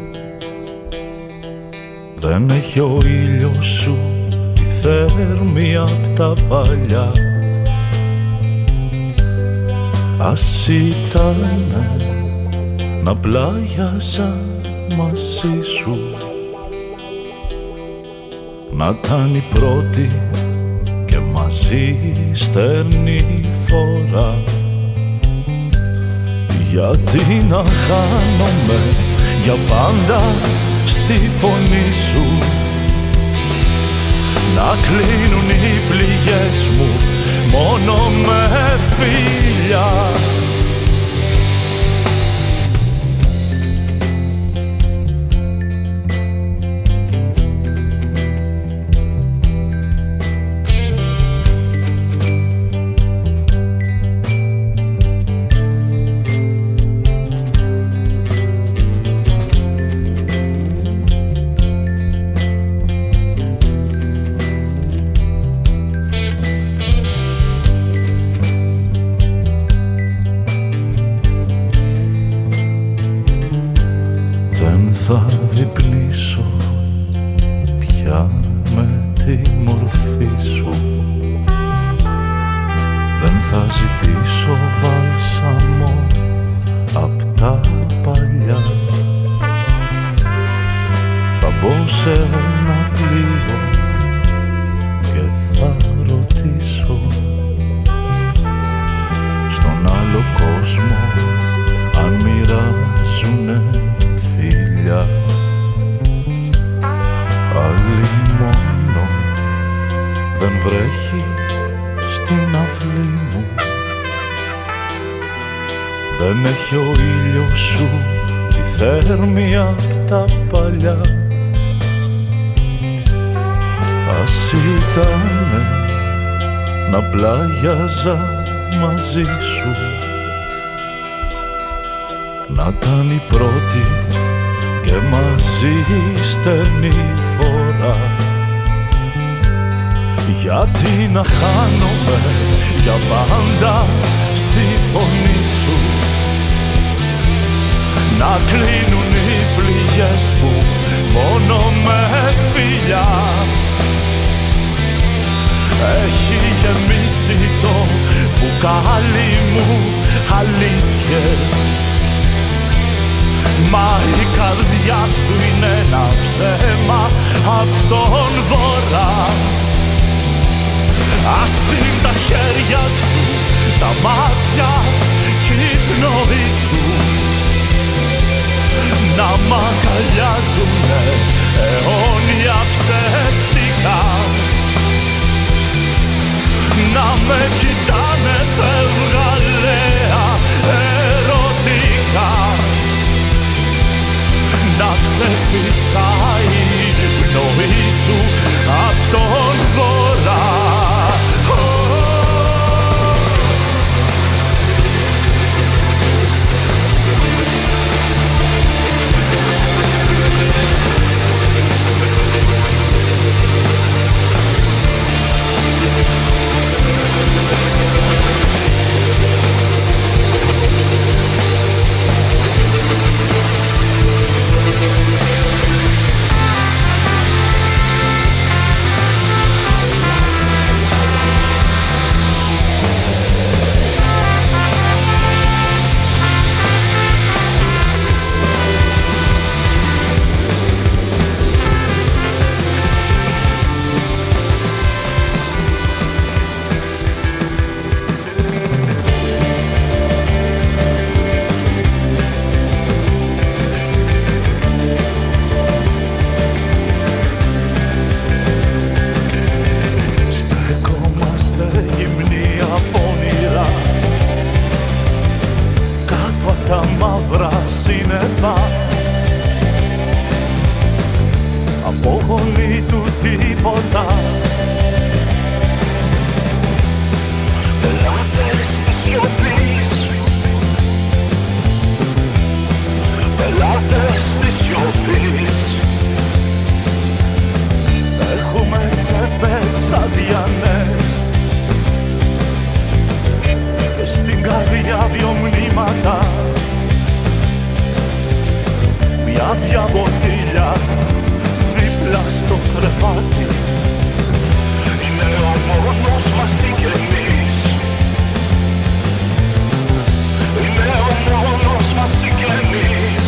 δεν έχει ο ήλιος σου τη θέρμη απ' τα παλιά. Ας ήτανε να πλάγιαζα μαζί σου, να ήταν η πρώτη και μαζί στέρνη φορά. Γιατί να χάνομαι για πάντα στη φωνή σου, να κλείνουν οι πληγές μου μόνο με φιλιά. Θα διπνήσω πια με τη μορφή σου, δεν θα ζητήσω βάλσαμο απ' τα παλιά. Θα μπω σε ένα πλοίο και θα ρωτήσω στον άλλο κόσμο αν μοιράζουνε φιλιά. Άλλη μόνο δεν βρέχει στην αυλή μου, δεν έχει ο ήλιος σου τη θέρμη απ' τα παλιά. Ας ήτανε να πλάγιαζα μαζί σου, να ήταν η πρώτη και μαζί στενή φορά. Γιατί να χάνομαι για πάντα στη φωνή σου, να κλείνουν οι πληγές μου μόνο με φιλιά. Έχει γεμίσει το μπουκάλι μου αλήθειες, μα η καρδιά σου είναι ένα ψέμα απ' τον βορρά. Ας είναι τα χέρια σου, τα μάτια κι η πνοή σου, να μ' αγκαλιάζουνε αιώνια ψεύτικα, να με κοιτάνε φευγαλέα ερωτικά, να ξεφυσάει η πνοή σου απ' τον βορρά. ίδια μποτήλια δίπλα στο κρεβάτι. Είναι ο μόνος μας συγγενής. Είναι ο μόνος μας συγγενής.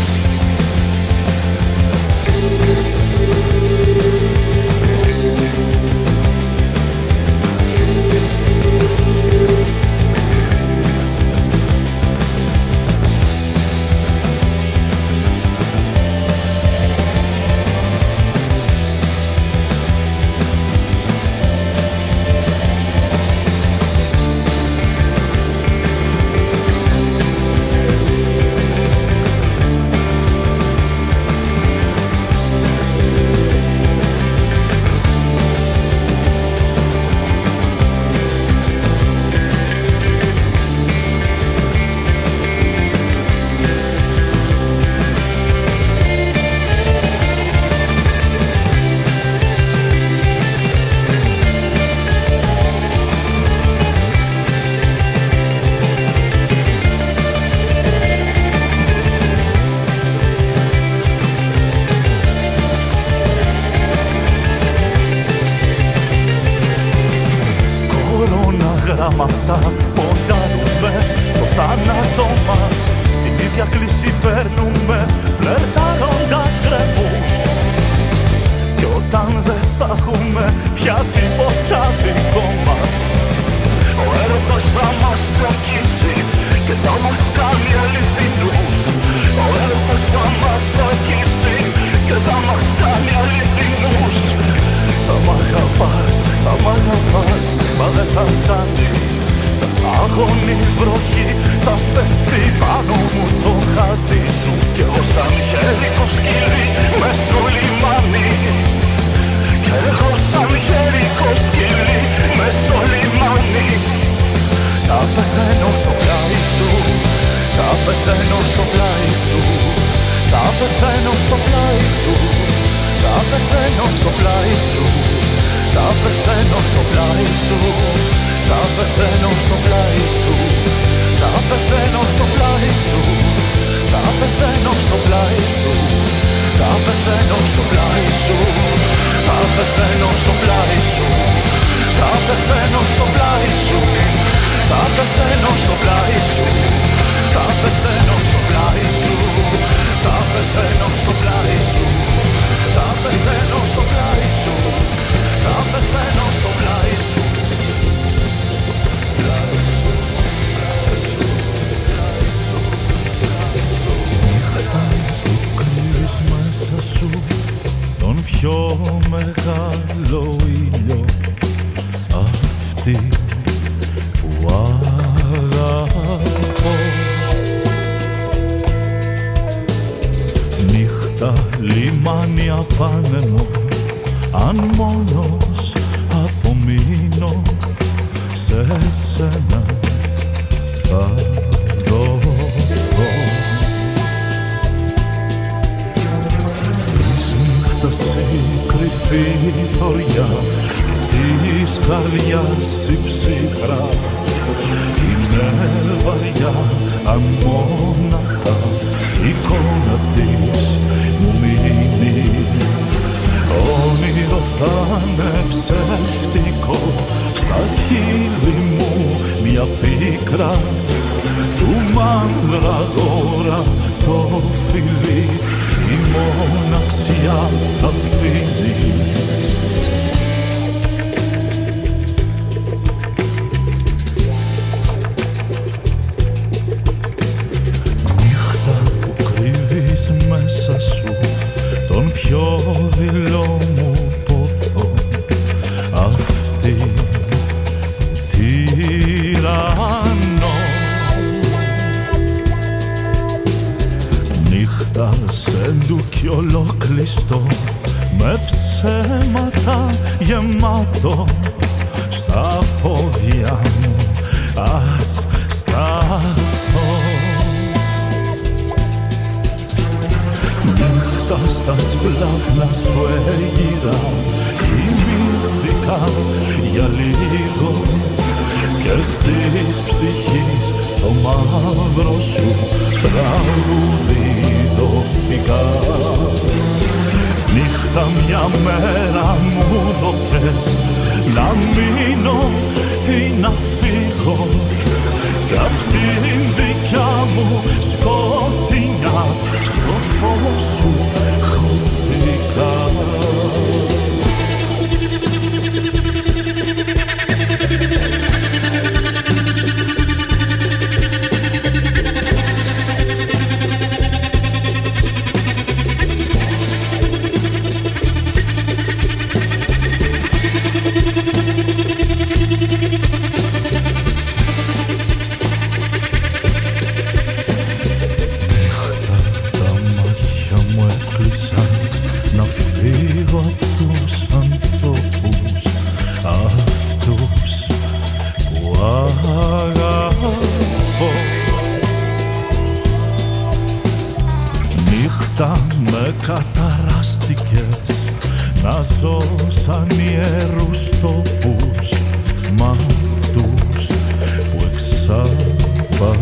Γράμματα ποντάρουμε το θάνατο μας. Την ίδια κλίση παίρνουμε φλερτάροντας γκρεμούς. Κι όταν δεν θα έχουμε πια τίποτα δικό μας, ο έρωτας θα μας τσακίσει και θα μας κάνει αληθινούς. Ο έρωτας θα μας τσακίσει και θα μας κάνει αληθινούς. Θα μ' αγαπάς, θα μ' αγαπάς, μα δεν θα φτάνει. Άγωνη βροχή θα πέφτει πάνω μου το χάδι σου. Κι εγώ σαν χέρικο σκυλί μες στο λιμάνι. Κι εγώ σαν χέρικο σκυλί μες στο λιμάνι. Θα πεθαίνω στο πλάι σου, θα πεθαίνω στο πλάι σου. Θα πεθαίνω στο πλάι σου, θα πεθαίνω στο πλάι σου. Θα πεθαίνω στο πλάι σου, θα πεθαίνω στο πλάι σου. Θα πεθαίνω στο πλάι σου, θα πεθαίνω στο πλάι σου. Θα πεθαίνω στο πλάι σου, θα πεθαίνω στο πλάι σου. Θα πεθαίνω στο πλάι σου, θα πεθαίνω στο πλάι σου. Θα πεθαίνω στο πλάι σου, θα πεθαίνω στο πλάι σου. Θα πεθαίνω στο πλάι σου, θα πεθαίνω στο πλάι σου. Πλάι σου, πλάι σου, πλάι σου, πλάι σου. Νύχτα που κρύβεις μέσα σου τον πιο μεγάλο ήλιο, αυτή που αγαπώ. Νύχτα λιμάνι απάνεμο, αν μόνος απομείνω, σε σένα θα δοθώ. Της νύχτας η κρυφή θωριά και της καρδιάς η ψυχρά είναι βαριά, αν μόναχα η εικόνα της μου μείνει. Όνειρο θα είναι ψεύτικο, στα χείλη μου μια πίκρα του μανδραγόρα το φιλί, η μοναξιά θα πίνει. Νύχτα που κρύβεις μέσα σου τον πιο δειλό μου πόθο, αυτή που τυραννώ. Νύχτα σε ντουκι ολόκλειστο, με ψέματα γεμάτο, στα πόδια μου ας σταθώ. Νύχτα στα σπλάχνα σου έγιρα, κοιμήθηκα για λίγο και στις ψυχής το μαύρο σου τραγουδίδω. απόφυγα. Νύχτα μια μέρα μου δώκες να μείνω ή να φύγω κι απ' την δικιά μου σκοτεινιά στο φως σου χωθήκα. Να φύγω απ' τους ανθρώπους αυτούς που αγαπώ. Νύχτα με καταράστηκες να ζω σαν ιερούς τοπούς μ' αυτούς που εξαπατώ.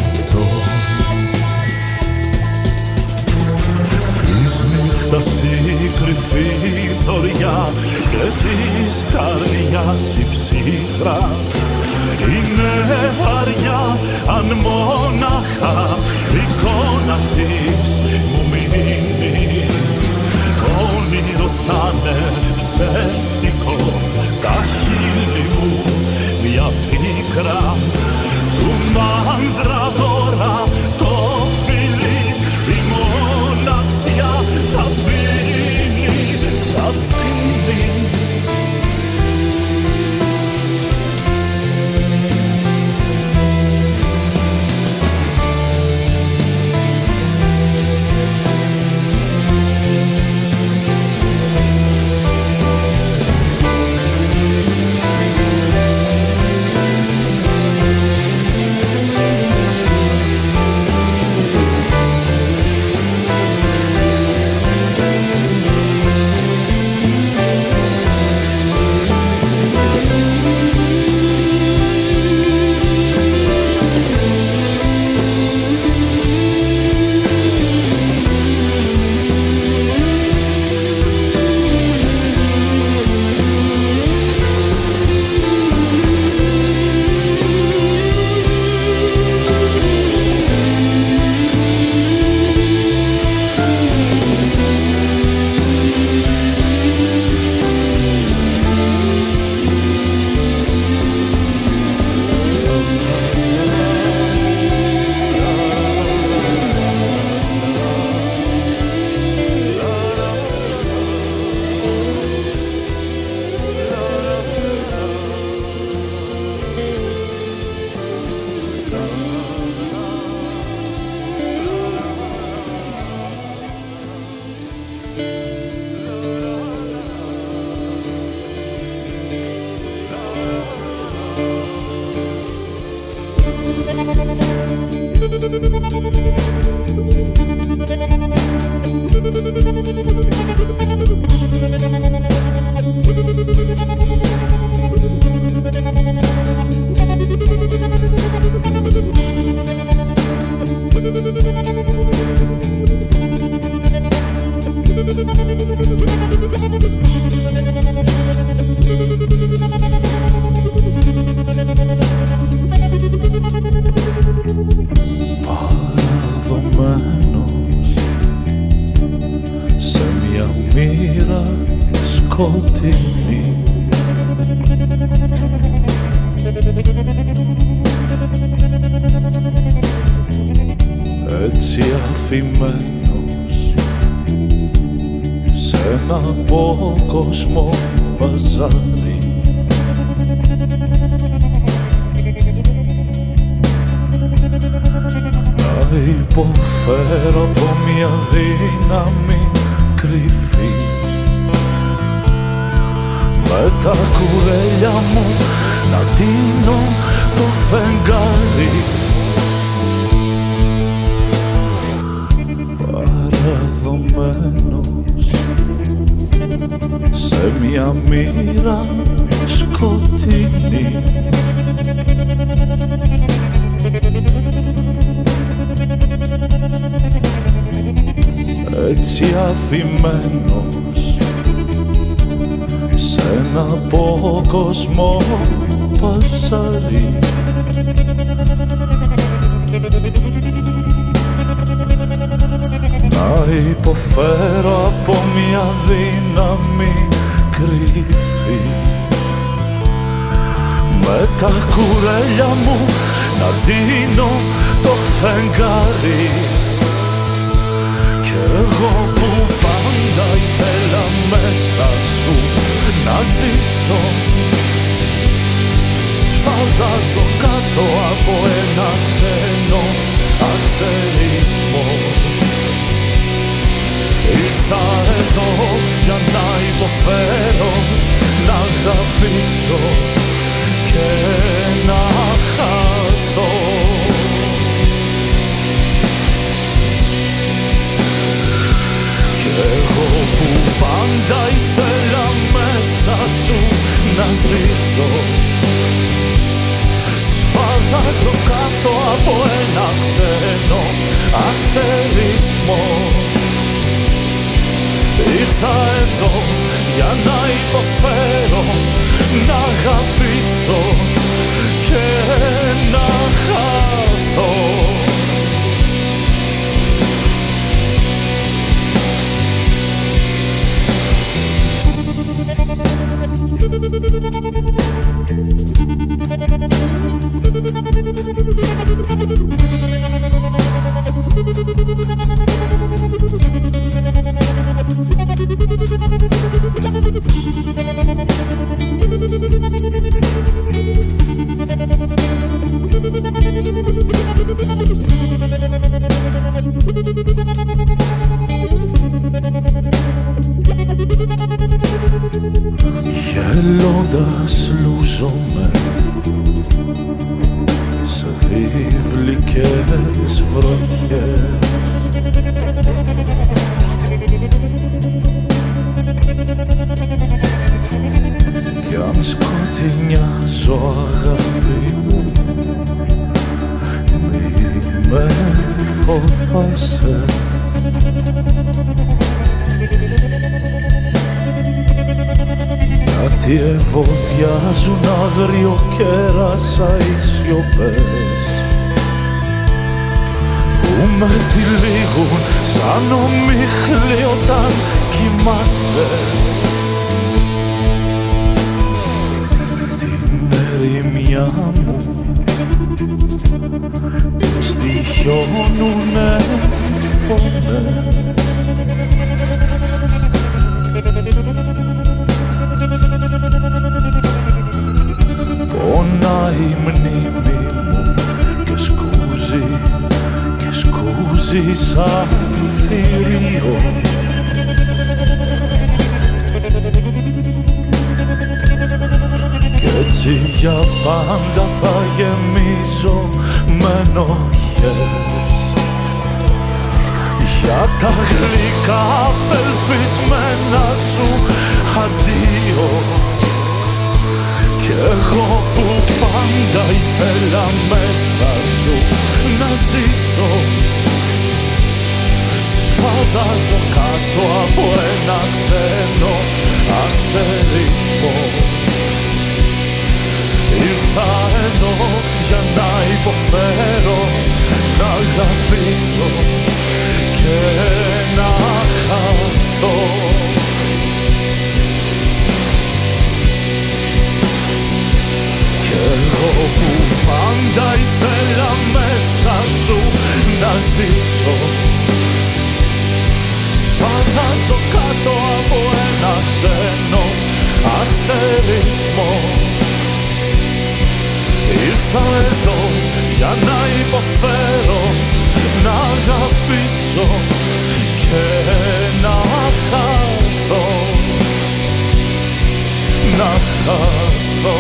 Νύχτας η κρυφή θωριά και της καρδιάς η ψύχρα είναι βαριά αν μόναχα εικόνα της μου μείνει. Όνειρο θα'ναι ψεύτικο τα χείλη μου μια πίκρα του μανδραγόρα το φιλί. Η μοναξιά θα πίνει, θα πίνει. Παραδομένος σε μια μοίρα σκοτεινή, έτσι αφημένος σε ένα απόκοσμο παζάρι. Να υποφέρω από μια δύναμη κρυφή, με τα κουρέλια μου να τίνω το φεγγάρι. Παραδομένος σε μια μοίρα σκοτεινή, έτσι αφημένος σ' ένα απόκοσμο πασάρι. Να υποφέρω από μια δύναμη κρύφη, με τα κουρέλια μου να ντύνω το φεγγάρι. Κι εγώ που πάντα ήθελα μέσα σου να ζήσω, σφαδάζω κάτω από ένα ξένο αστερισμό. Ήρθα εδώ για να υποφέρω, να αγαπήσω και να χαθώ. Κι εγώ που πάντα ήθελα μέσα σου να ζήσω, σφαδάζω κάτω από ένα ξένο αστερισμό. Ήρθα εδώ για να υποφέρω, να αγαπήσω και να χαθώ. Γελώντας λούζομαι σε βιβλικές βροχές, κι αν σκοτεινιάζω αγάπη μου, μη με φοβάσαι. Γιατί ευωδιάζουν άγριο κέρασα οι σιωπές που με τυλίγουν σαν ομίχλη όταν κοιμάσαι. Την ερημιά μου που στοιχιώνουνε φωνές. Πονάει η μνήμη μου και σκούζει, και σκούζει σαν θηρίο. Κι έτσι για πάντα θα γεμίζω με ενοχές για τα γλυκά απελπισμένα σου αντίο. Κι εγώ που πάντα ήθελα μέσα σου να ζήσω, σφαδάζω κάτω από ένα ξένο αστερισμό. Ήρθα εδώ για να υποφέρω, να αγαπήσω και να χαθώ. Κι εγώ που πάντα ήθελα μέσα σου να ζήσω, σφαδάζω κάτω από ένα ξένο αστερισμό. Ήρθα εδώ για να υποφέρω, να αγαπήσω και να χαθώ, να χαθώ.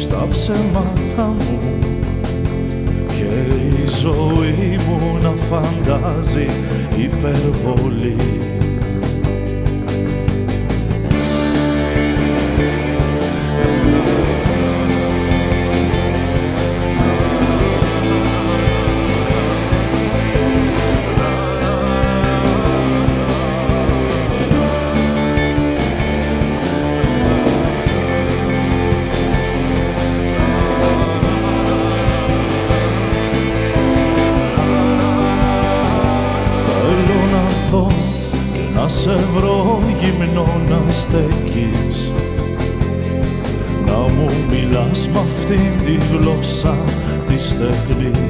στα ψέματα μου και η ζωή μου να φαντάζει υπερβολή. Και να σε βρω γυμνό να στέκεις, να μου μιλάς μ' αυτήν τη γλώσσα τη στεγνή.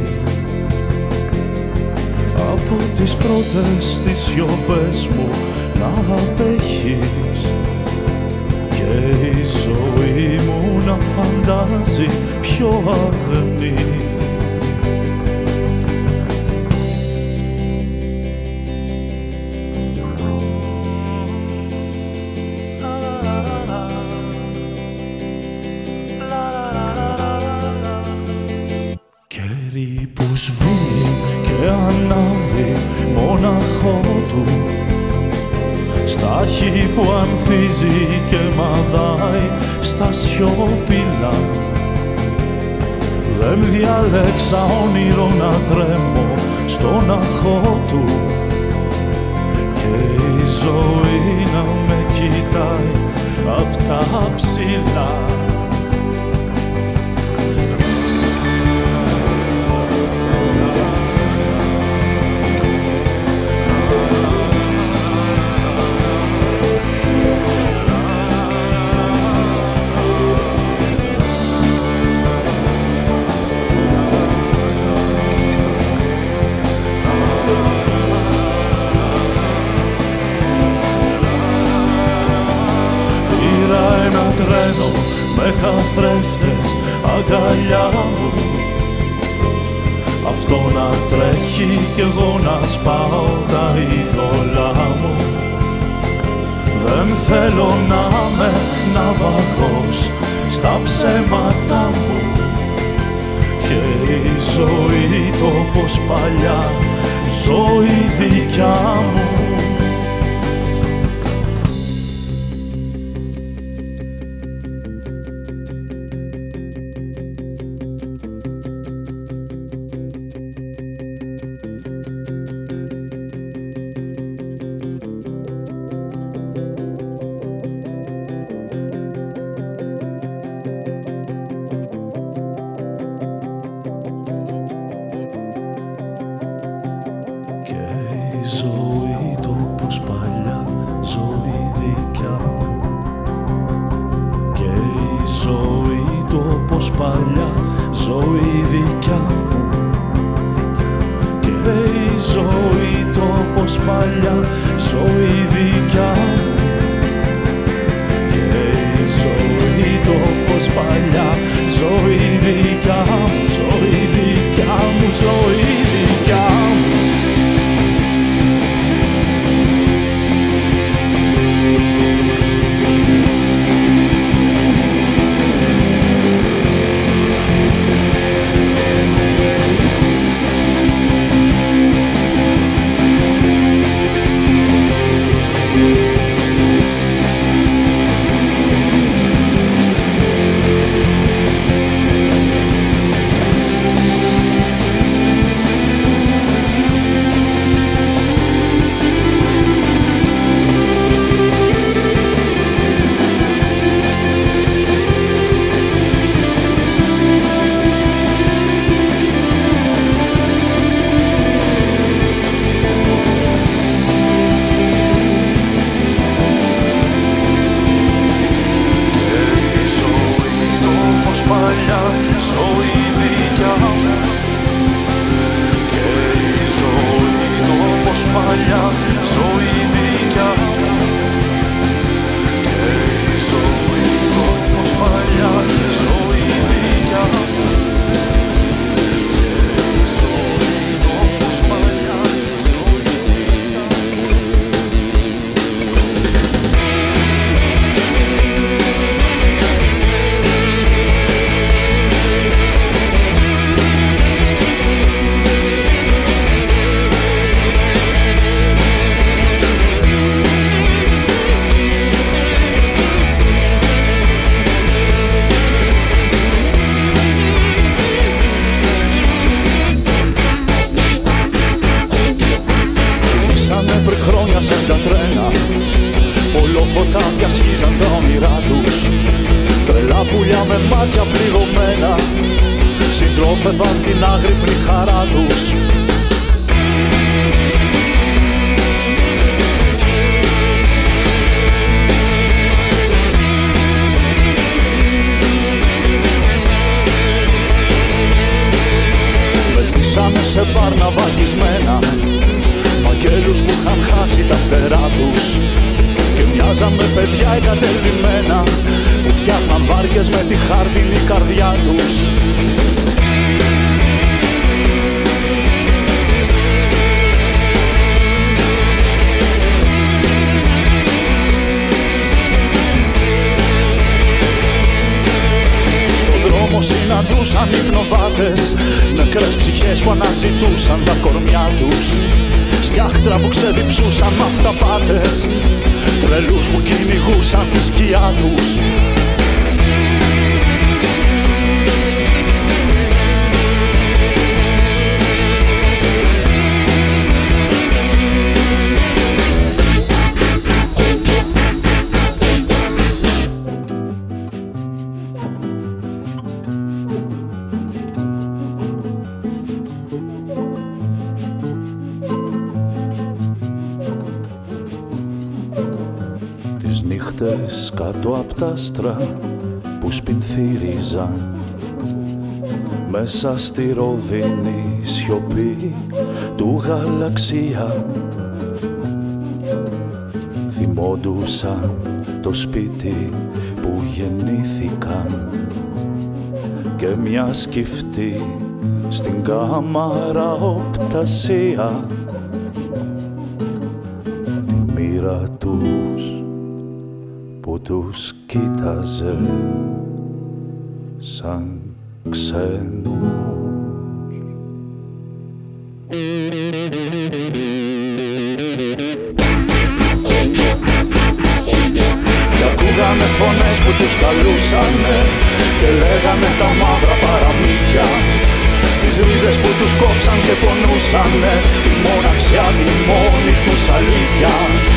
Από τις πρώτες τις σιωπές μου να απέχεις και η ζωή μου να φαντάζει πιο αγνή. Κέρι που σβήνει και ανάβει μοναχό του, στάχη που ανθίζει και μαδάει στα σιωπηλά. Δεν διάλεξα όνειρο να τρέμω στον αχώ του και η ζωή να με κοιτάει απ' τα ψηλά. Τρένο με καθρέφτες αγκαλιά μου, αυτό να τρέχει κι εγώ να σπάω τα είδωλά μου. Δεν θέλω να είμαι ναυαγός στα ψέματα μου και η ζωή το πως παλιά ζωή δικιά μου. Ζωή το πως παλιά ζωή δικιά μου και η ζωή το πως παλιά ζωή δικιά μου και η ζωή το πως παλιά ζωή δικιά μου και η ζωή το πως παλιά ζωή δικιά μου, ζωή δικιά μου, ζωή δικιά μου. τα τρένα, πολλοφωτάδια σχίζαν τα όνειρά τους. Τρελά πουλιά με μάτια πληγωμένα συντρόφευαν την άγρυπνη χαρά τους. Μεθύσανε σε μπάρνα βαγισμένα μαγγέλους που είχαν χάσει τα φτερά τους και μοιάζαν με παιδιά εγκατελειμμένα που φτιάχναν βάρκες με τη χάρτινη καρδιά τους. Στον δρόμο συναντούσαν υπνοβάτες, νεκρές ψυχές που αναζητούσαν τα κορμιά τους, σκιάχτρα που ξεδιψούσαν μ' αυταπάτες, τρελούς που κυνηγούσαν τη σκιά τους. Νύχτες κάτω απ' τα άστρα που σπινθύριζαν μέσα στη ροδινή σιωπή του γαλαξία, θυμόντουσαν το σπίτι που γεννήθηκαν και μια σκυφτή στην κάμαρα οπτασία τη μοίρα τους που τους κοίταζε σαν ξένους. Κι ακούγανε φωνές που τους καλούσανε και λέγανε τα μαύρα παραμύθια, τις ρίζες που τους κόψαν και πονούσανε τη μοναξιά, τη μόνη τους αλήθεια.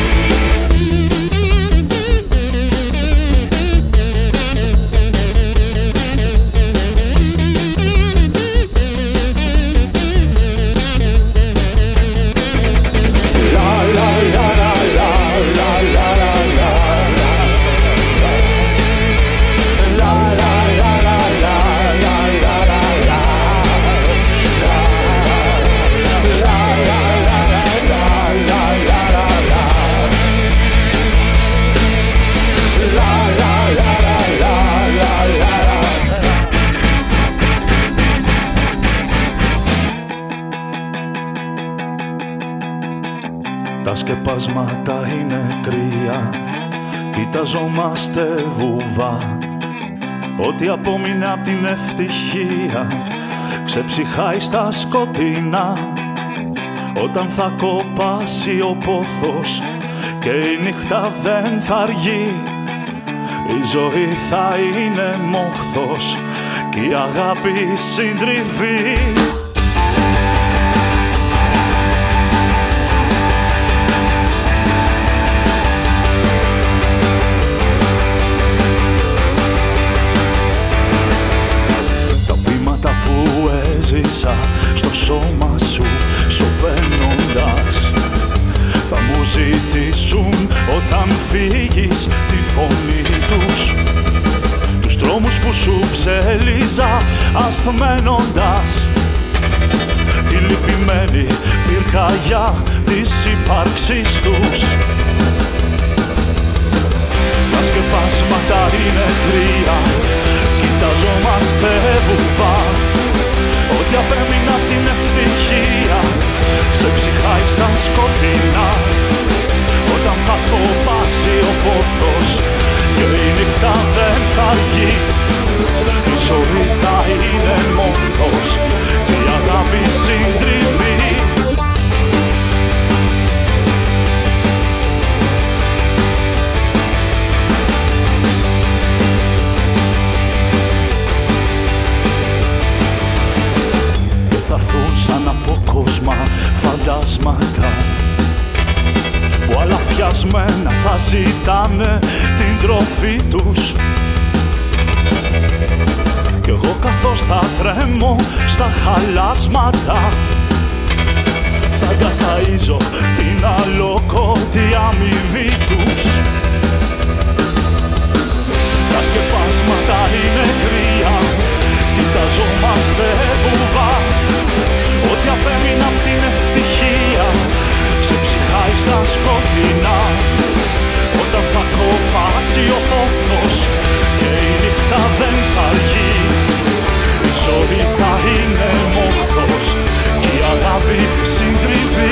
Τα σκεπάσματα είναι κρύα, κοιταζόμαστε βουβά. Ό,τι απόμεινε απ' την ευτυχία ξεψυχάει στα σκοτεινά. Όταν θα κοπάσει ο πόθος και η νύχτα δεν θα αργεί, η ζωή θα είναι μόχθος και η αγάπη συντριβή. Έζησα στο σώμα σου σωπαίνοντας, θα μου ζητήσουν όταν φύγεις τη φωνή τους, τους τρόμους που σου ψέλιζα ασθμένοντας, τη λυπημένη πυρκαγιά της ύπαρξης τους. Τα σκεπάσματα είναι κρύα, κοιταζόμαστε βουβά. Ό,τι απέμεινα απ' την ευτυχία ξεψυχάει στα σκοτεινά. Όταν θα κοπάσει ο πόθος και η νύχτα δεν θα αργεί, η ζωή θα είναι μόχθος και η αγάπη συντριβή. Θα έρθουν σαν απόκοσμα φαντάσματα που αλαφιασμένα θα ζητάνε την τροφή τους. Κι εγώ καθώς θα τρέμω στα χαλάσματα θα καταΐζω την αλόκοτη αμοιβή τους. Τα σκεπάσματα είναι κρύα, κοιταζόμαστε βουβά. Ό,τι απέμεινε απ' την ευτυχία ξεψυχάει στα σκοτεινά. Όταν θα κοπάσει ο πόθος και η νύχτα δεν θα αργεί, η ζωή θα είναι μόχθος και η αγάπη συντριβή.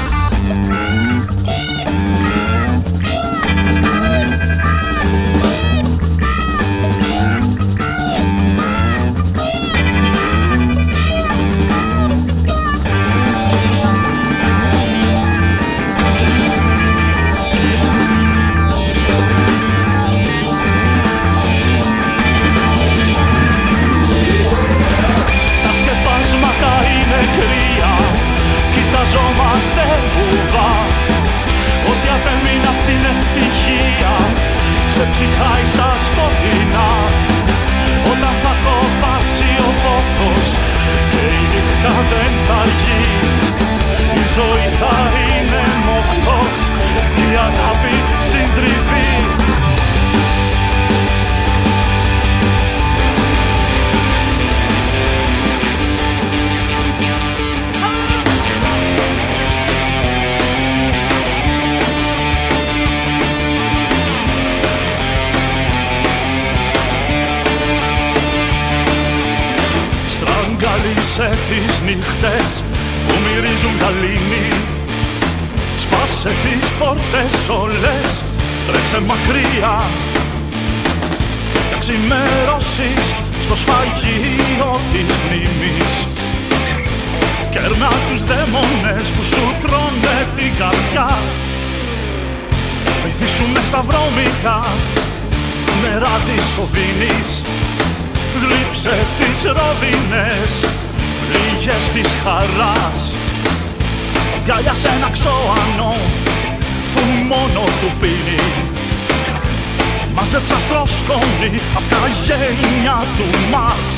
Κοιταζόμαστε βουβά. Ό,τι απέμεινε απ' την ευτυχία ξεψυχάει στα σκοτεινά. Όταν θα κοπάσει ο πόθος και η νύχτα δεν θα αργεί, η ζωή θα είναι μοχθός και η αγάπη συντριβή. Στραγγαλίσε τις νύχτες που μυρίζουν γαλήνη, σπάσε τις πόρτες όλες, τρέξε μακριά. Για ξημερώσεις στο σφαγείο της μνήμης, κέρνα τους δαίμονες που σου τρώνε την καρδιά. Βυθίσουνε στα βρώμικα νερά της οδύνης, γλύψε τις ρόδινες πληγές της χαράς. Αγκάλιασε ένα ξώανο που μόνο του πίνει, μάζεψα στροσκόνη απ' τα γένια του Μάρξ.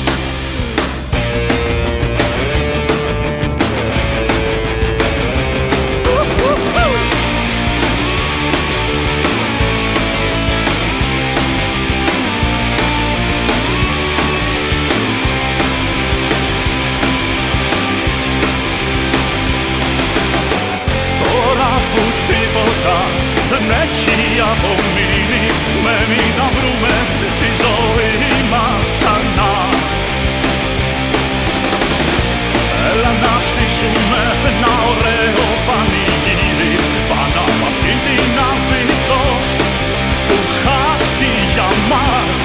Δεν έχει απομείνει, μένει να βρούμε τη ζωή μας ξανά. Έλα να στήσουμε ένα ωραίο πανηγύρι πάνω από αυτή την αμφίτσο που χάστη για μας.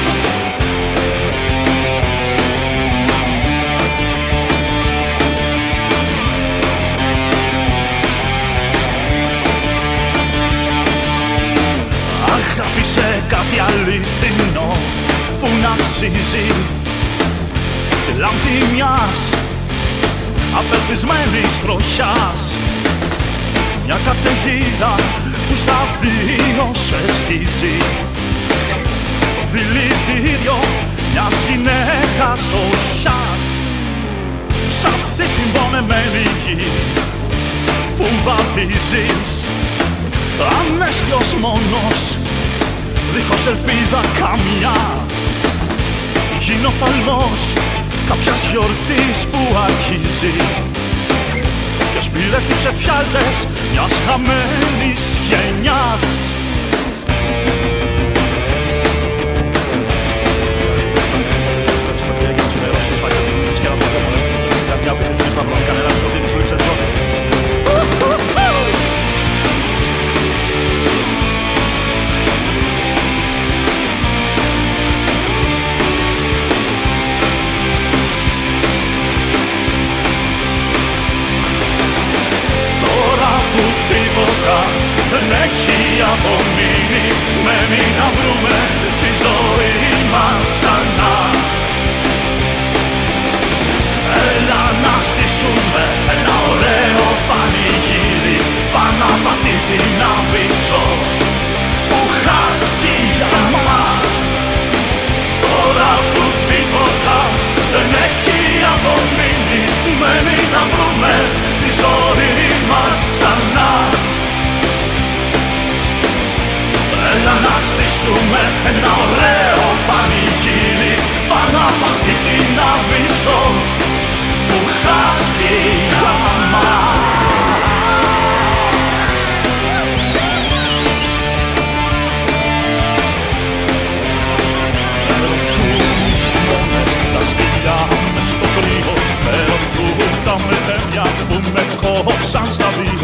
Αγάπησε κάτι αληθινό που να αξίζει τη λάμψη μιας απελπισμένης τροχιάς. Μια καταιγίδα που στα δύο σε στίζει, το δηλητήριο μιας γυναίκας οχιάς. Σ' αυτή την πονεμένη γη που βαδίζεις, ανέστιος μόνος, δίχως ελπίδα καμιά. Γίνω παλμός κάποιας γιορτής που αρχίζει και σπήρε τις εφιάλτες μιας χαμένης γενιάς. Δεν έχει απομείνει, μένει να βρούμε τη ζωή μας ξανά. Έλα να στήσουμε ένα ωραίο πανηγύρι πάνω από αυτή την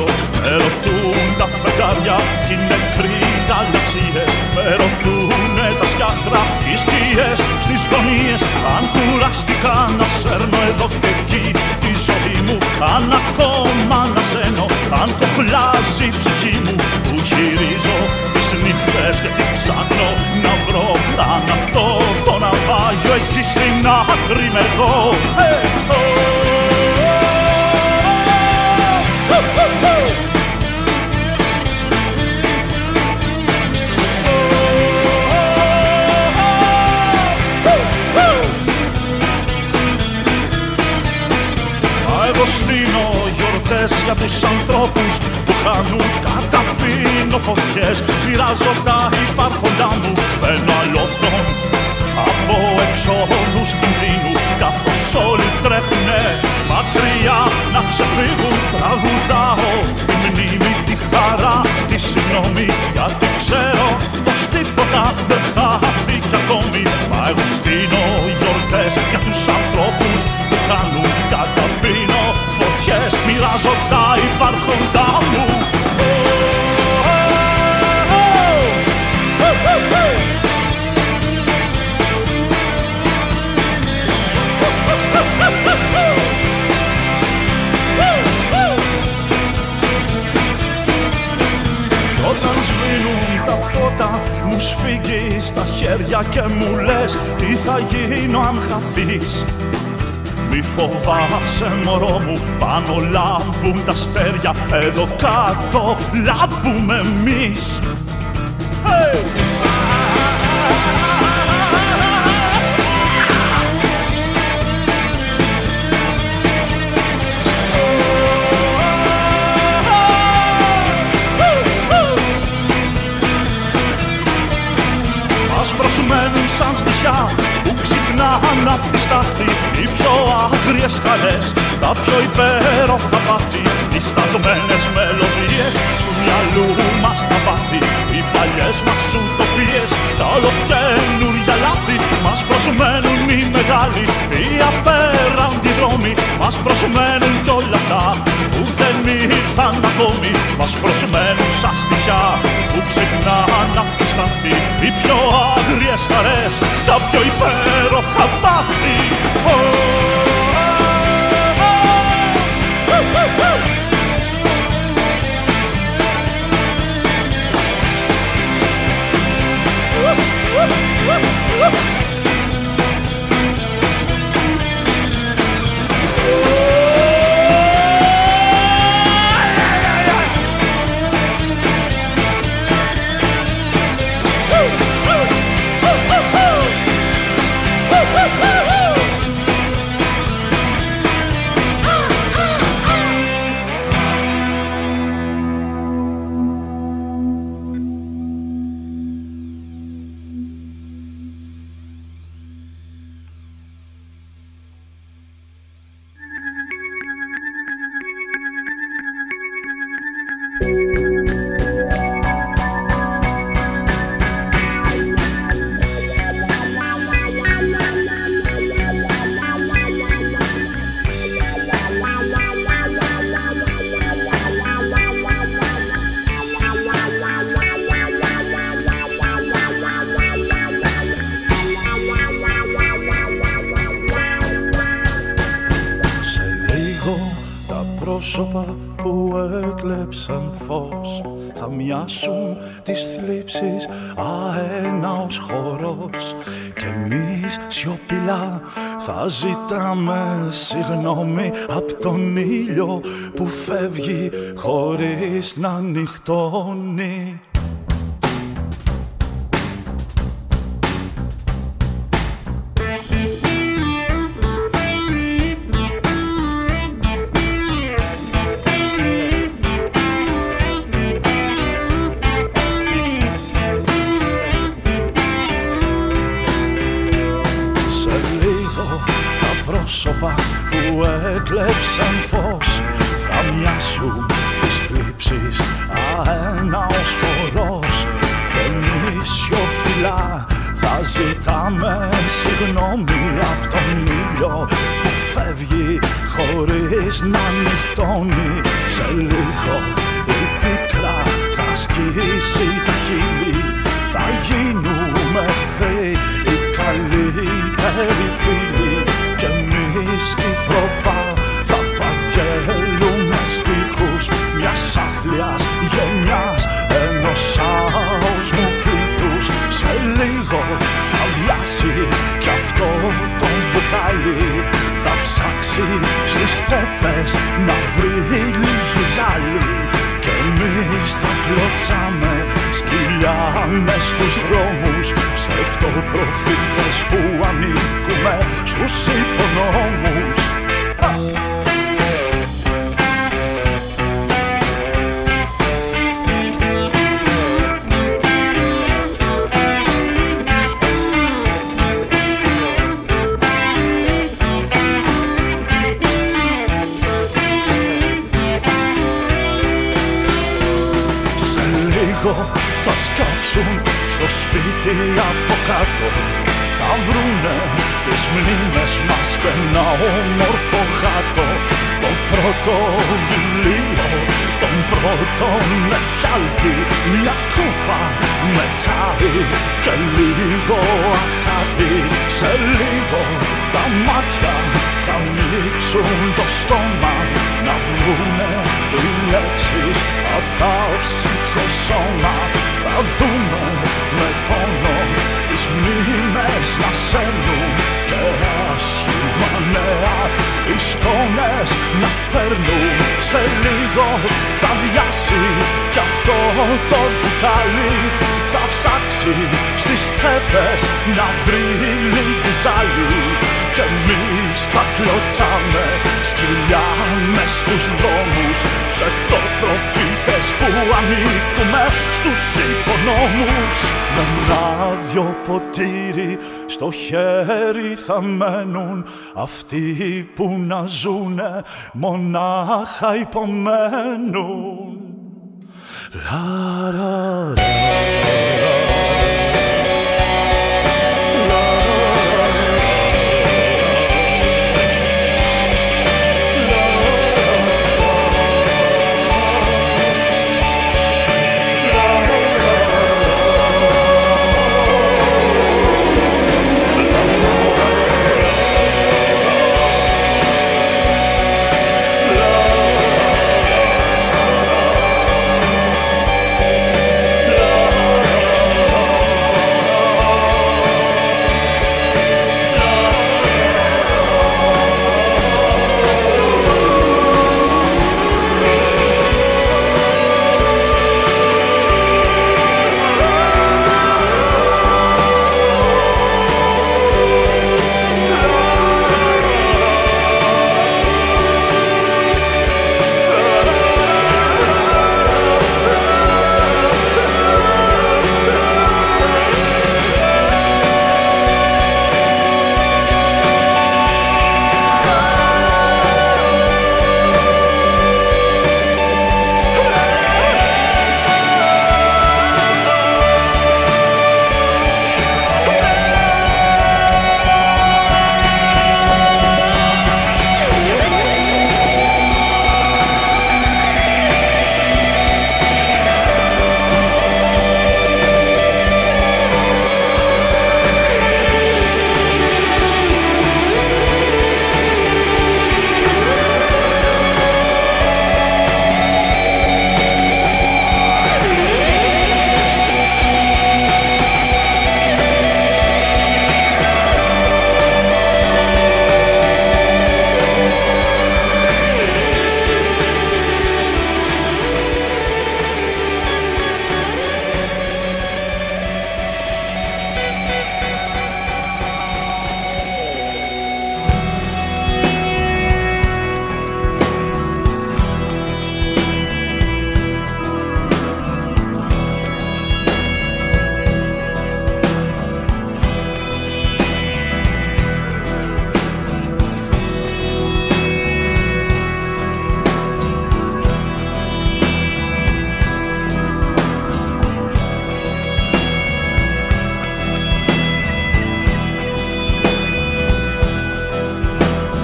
Με ρωτούν τα φεγγάρια κι οι νεκροί γαλαξίες. Με ρωτούνε τα σκιάχτρα, οι σκιές στις γωνίες. Αν κουραστικά να σέρνω εδώ και εκεί τη ζωή μου, αν ακόμα να σένω, αν κοχλάζει η ψυχή μου, που γυρίζω τις νύχτες και τι ψάχνω να βρω. Αν αυτό το ναυάγιο εκεί στην άκρη με εδώ. Hey, oh. Στείνω γιορτές για τους ανθρώπους που χάνουν καταπίνω φωτιές. Μοιράζω τα υπάρχοντά μου με ένα αλόφρον από εξόδους κινδύνου. Καθώς όλοι τρέχουνε μακριά να ξεφύγουν, τραγουδάω τη μνήμη, τη χαρά, τη συγγνώμη, γιατί ξέρω πως τίποτα δεν θα φύγει ακόμη. Μα εγώ στείνω γιορτές για τους ανθρώπους που χάνουν καταπίνω φωτιές. Μοιράζω τα υπάρχοντά μου. Όταν σβήνουν τα φώτα μου σφίγγεις τα χέρια και μου λες τι θα γίνω αν χαθείς. Μη φοβάσαι μωρό μου, πάνω λάμπουν τα αστέρια, εδώ κάτω λάμπουμε εμείς. Hey! Μας προσμένουν σαν στοιχιά που ξυπνάνε απ' τη στάχτη, οι πιο άγριες καλές, τα πιο υπέροχα πάθη, οι σταγμένες μελωδίες του μυαλού μας τα πάθη, οι παλιές μας ουτοπίες, τα ολοκαίνουρια λάθη. Μας προσμένουν οι μεγάλοι, οι απέραντοι δρόμοι, μας προσμένουν κι όλα αυτά που δεν ήρθαν ακόμη. Μας προσμένουν σαν στοιχιά που ξυπνάνε απ' τη στάχτη, οι πιο άγριες χαρές, τα πιο υπέροχα πάθη. Που έκλεψαν φως θα μοιάσουν τις θλίψεις αέναος χορός, και εμείς σιωπηλά θα ζητάμε συγγνώμη απ' τον ήλιο που φεύγει χωρίς να νυχτώνει. Που έκλεψαν φως θα μοιάσουν τις θλίψεις αέναος χορός, και εμείς σιωπηλά θα ζητάμε συγγνώμη απ' τον ήλιο που φεύγει χωρίς να νυχτώνει. Σε λίγο φτιάξει τα χείλη, θα γίνουμε εχθροί, οι καλύτεροι φίλοι. Κι εμείς κυθροπά θα παγγέλουμε στίχους μιας άθλιας γενιάς, ενός άοσμου πλήθους. Σε λίγο θα βιάσει κι αυτό το μπουκάλι, θα ψάξει στις τσέπες να βρει λίγη ζάλη. Κι εμείς θα κλωτσάμε σκυλιά μες στους δρόμους, ψευτοπροφήτες που ανήκουμε στους υπονόμους. Θα σκάψουν στο σπίτι από κάτω, θα βρουνε τις μνήμες μας και ένα όμορφο γάτο. Το πρώτο βιβλίο, τον πρώτο εφιάλτη, μια κούπα με τσάι και λίγο αχάτι. Σε λίγο τα μάτια θα ανοίξουν το στόμα, να βγουνε οι λέξεις απ' τα ψυχοσώμα. Θα δούνε με πόνο τις μνήμες να σέρνουν και άσχημα νέα οι σκόνες να φέρνουν. Σε λίγο θα βιάσει κι αυτό το μπουκάλι, θα ψάξει στις τσέπες να βρει λίγη ζάλη. Κι εμείς θα κλωτσάμε σκυλιά μες στους δρόμους, ψευτοπροφήτες που ανήκουμε στους υπονόμους. Με ένα δυο ποτήρι στο χέρι θα μένουν αυτοί που να ζουνε μονάχα υπομένουν. Λα-ρα-ρα.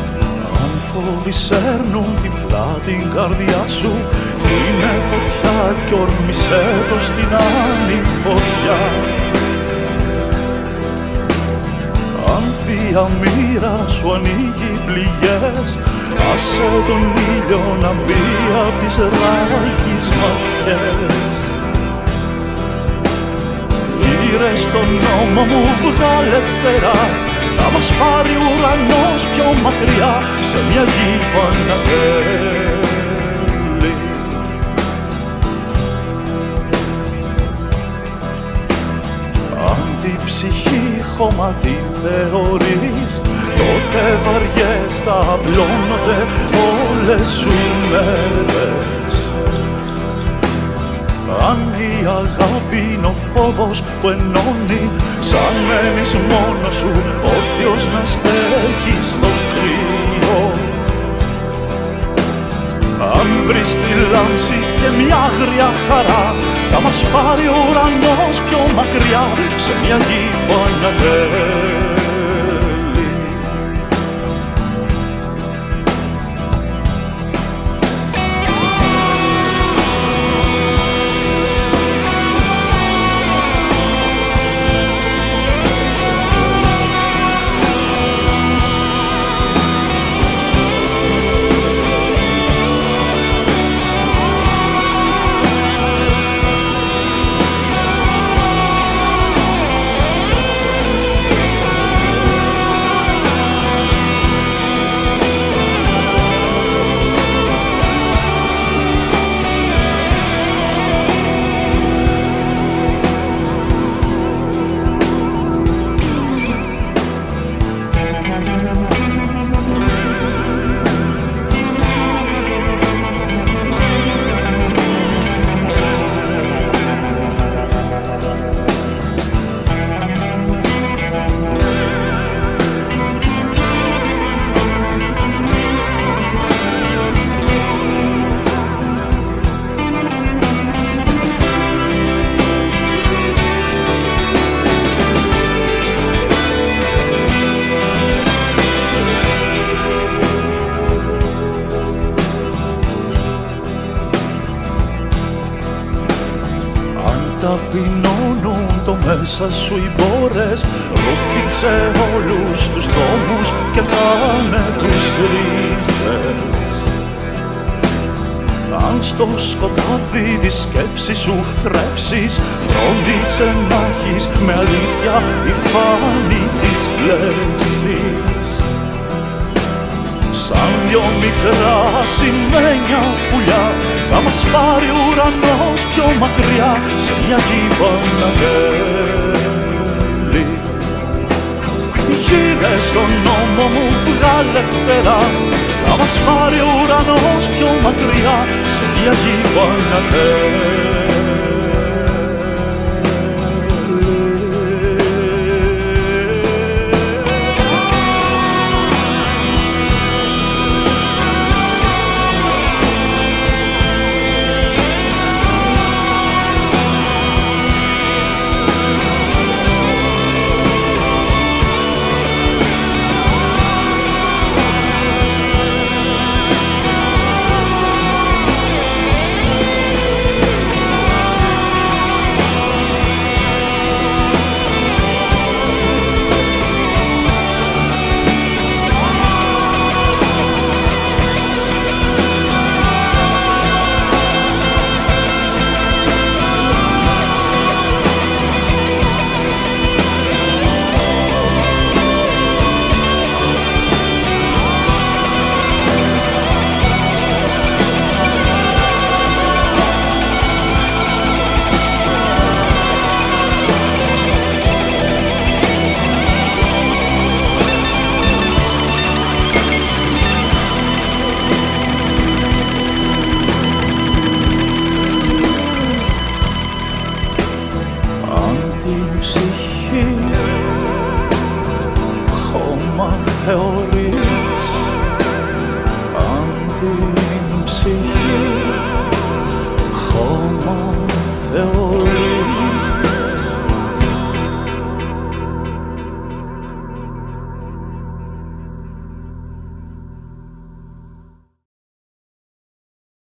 φόβοι σέρνουν τυφλά την καρδιά σου. Είναι φωτιά κι όρμησε το στην ανηφοριά. Αν θεία μοίρα σου ανοίγει πληγές, άσε τον ήλιο να μπει απ' τις ράγεις ματιές. Γύρε στον νόμο μου βγάλε φτερά, θα μας πάρει ουρανός πιο μακριά σε μια γη που ανατέλει. Αν την ψυχή χώμα την θεωρείς, τότε βαριές θα απλώνονται όλες σου μέρες. Αν η αγάπη είναι ο φόβος που ενώνει, σαν μένεις μόνος σου όρθιος να στέκεις στο κρύο. Αν βρεις τη λάμψη και μια άγρια χαρά, θα μας πάρει ο ουρανός πιο μακριά σε μια γη που ανατέλει. Ταπεινώνουν το μέσα σου οι μπόρες, ρουφήξε όλους τους δρόμους και κάνε τους ρίζες. Αν στο σκοτάδι τη σκέψη σου θρέψεις, φρόντισε να έχεις με αλήθεια η φάνη της λέξης. Σαν δυο μικρά σημαίνια πουλιά, θα μας πάρει ο ουρανός πιο μακριά σε μια γη που ανατέλει. Γύρε στον νόμο μου βγάλε φτερά, θα μας πάρει ο ουρανός πιο μακριά σε μια γη που ανατέλει. Ψυχή χώμα θεωρεί